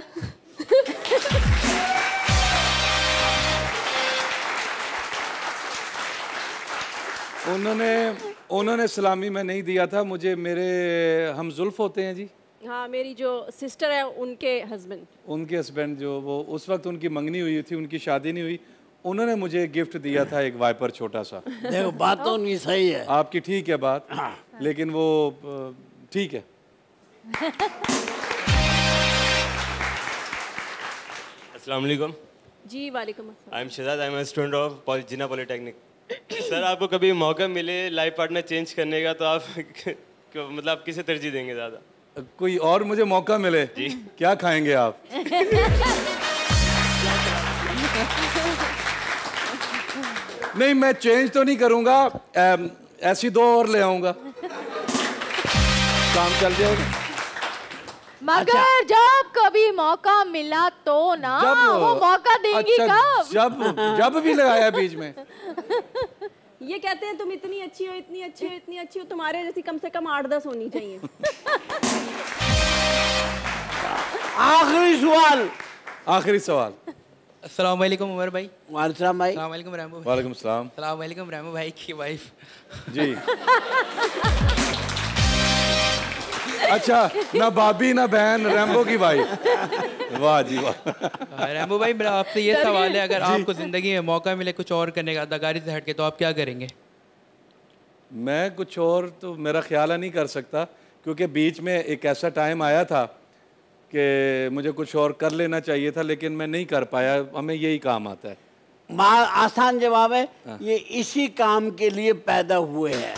उन्होंने उन्होंने सलामी में नहीं दिया था मुझे, मेरे हम जुल्फ होते हैं जी, हाँ मेरी जो सिस्टर है उनके हस्बैंड, उनके हस्बैंड जो वो उस वक्त उनकी मंगनी हुई थी, उनकी शादी नहीं हुई, उन्होंने मुझे गिफ्ट दिया था एक वाइपर छोटा सा। देखो बात तो उनकी सही है। आपकी ठीक है बात, लेकिन वो अ, ठीक है। अस्सलाम वालेकुम। जी वालेकुम अस्सलाम। I am Shahzad, I am student of Jinnah polytechnic. Sir आपको कभी मौका मिले लाइफ पार्टनर चेंज करने का तो आप मतलब आप किसे तरजीह देंगे ज़्यादा? कोई और मुझे मौका मिले जी, क्या खाएंगे आप? नहीं मैं चेंज तो नहीं करूंगा, ऐसी दो और ले आऊंगा, काम चल जाएगा। मगर अच्छा। जब कभी मौका मिला तो ना जब, वो मौका देंगी अच्छा, कब? जब जब भी लगाया बीच में। ये कहते हैं तुम इतनी अच्छी हो, इतनी अच्छी हो, इतनी अच्छी हो, तुम्हारे जैसी कम से कम आठ दस होनी चाहिए। आखिरी सवाल आखिरी सवाल। अस्सलाम वालेकुम उमर भाई। वालेकुम भाई। अस्सलाम वालेकुम रैम्बो भाई। वालेकुम सलाम। अस्सलाम वालेकुम रैम्बो भाई की वाइफ। जी। अच्छा, ना भाभी ना बहन, रैम्बो की वाइफ। वाह जी वाह। रैम्बो भाई मेरा आपसे ये सवाल है, अगर आपको जिंदगी में मौका मिले कुछ और करने का अदाकारी से हटके तो आप क्या करेंगे? मैं कुछ और तो मेरा ख्याल नहीं कर सकता, क्योंकि बीच में एक ऐसा टाइम आया था कि मुझे कुछ और कर लेना चाहिए था, लेकिन मैं नहीं कर पाया। हमें यही काम आता है। आसान जवाब है, ये इसी काम के लिए पैदा हुए हैं।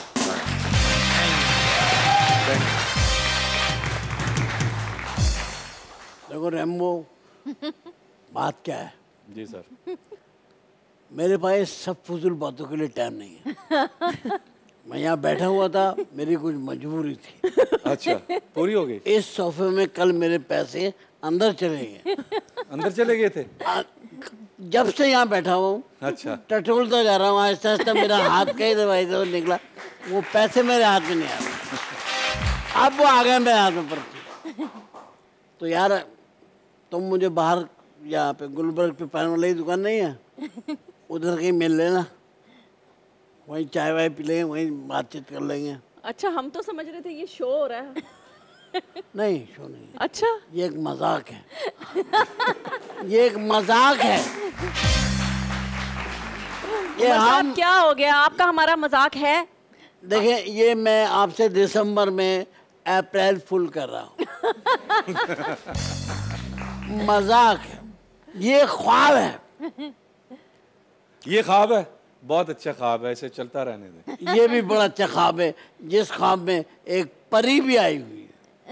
देखो रैम्बो, बात क्या है? जी सर। मेरे पास सब फजूल बातों के लिए टाइम नहीं है। मैं यहाँ बैठा हुआ था, मेरी कुछ मजबूरी थी। अच्छा, पूरी हो गई? इस सोफे में कल मेरे पैसे अंदर चले गए। अंदर चले गए थे? आ, जब से यहाँ बैठा हुआ हूँ, अच्छा, टटोलता जा रहा हूँ, आहिस्ता आहिस्ता मेरा हाथ कई दवाई से निकला, वो पैसे मेरे हाथ में नहीं आ रहे। अब वो आ गए मेरे हाथ में पड़ते। तो यार तुम मुझे बाहर यहाँ पे गुलबर्ग पे पान वाली दुकान नहीं है, उधर कहीं मिल लेना, वहीं चाय वाय पी लेंगे, वहीं बातचीत कर लेंगे। अच्छा, हम तो समझ रहे थे ये शो हो रहा है। नहीं शो नहीं। अच्छा, ये एक मजाक है। ये एक मजाक है। ये हम क्या हो गया आपका, हमारा मजाक है? देखें, ये मैं आपसे दिसंबर में अप्रैल फुल कर रहा हूँ। मजाक है, ये ख्वाब है। ये ख्वाब है, बहुत अच्छा ख्वाब है, इसे चलता रहने दे। ये भी बड़ा अच्छा ख्वाब है, जिस ख्वाब में एक परी भी आई हुई है।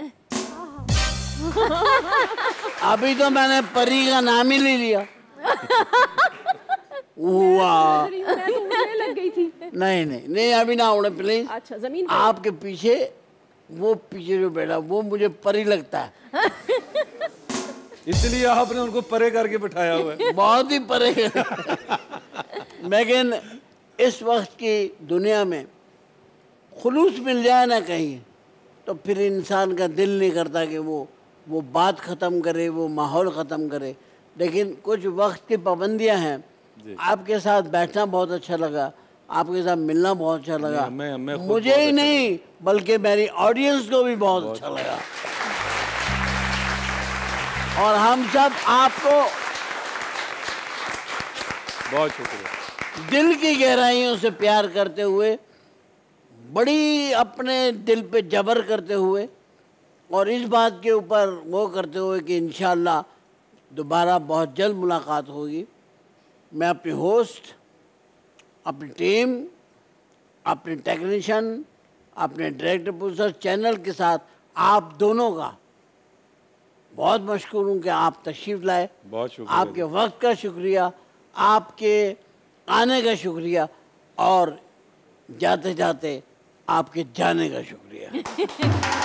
अभी तो मैंने परी का नाम ही ले लिया। वाह, लग गई थी। नहीं नहीं नहीं, अभी ना उड़े प्लीज। अच्छा, जमीन आपके पीछे वो पीछे जो बैठा वो मुझे परी लगता है, इसलिए आपने उनको परे करके बिठाया हुआ है। बहुत ही परे। लेकिन इस वक्त की दुनिया में खुलूस मिल जाए ना कहीं, तो फिर इंसान का दिल नहीं करता कि वो वो बात ख़त्म करे, वो माहौल ख़त्म करे। लेकिन कुछ वक्त की पाबंदियां हैं। आपके साथ बैठना बहुत अच्छा लगा, आपके साथ मिलना बहुत अच्छा लगा। मैं, मैं मुझे ही नहीं बल्कि मेरी ऑडियंस को भी बहुत, बहुत अच्छा लगा। और हम सब आपको बहुत शुक्रिया। दिल की गहराइयों से प्यार करते हुए, बड़ी अपने दिल पे जबर करते हुए और इस बात के ऊपर वो करते हुए कि इंशाल्लाह दोबारा बहुत जल्द मुलाकात होगी, मैं अपनी होस्ट, अपनी टीम, अपने टेक्नीशियन, अपने डायरेक्टर प्रोड्यूसर चैनल के साथ आप दोनों का बहुत मशकूर हूँ कि आप तशरीफ़ लाए। बहुत शुक्रिया। आपके वक्त का शुक्रिया, आपके आने का शुक्रिया और जाते जाते आपके जाने का शुक्रिया।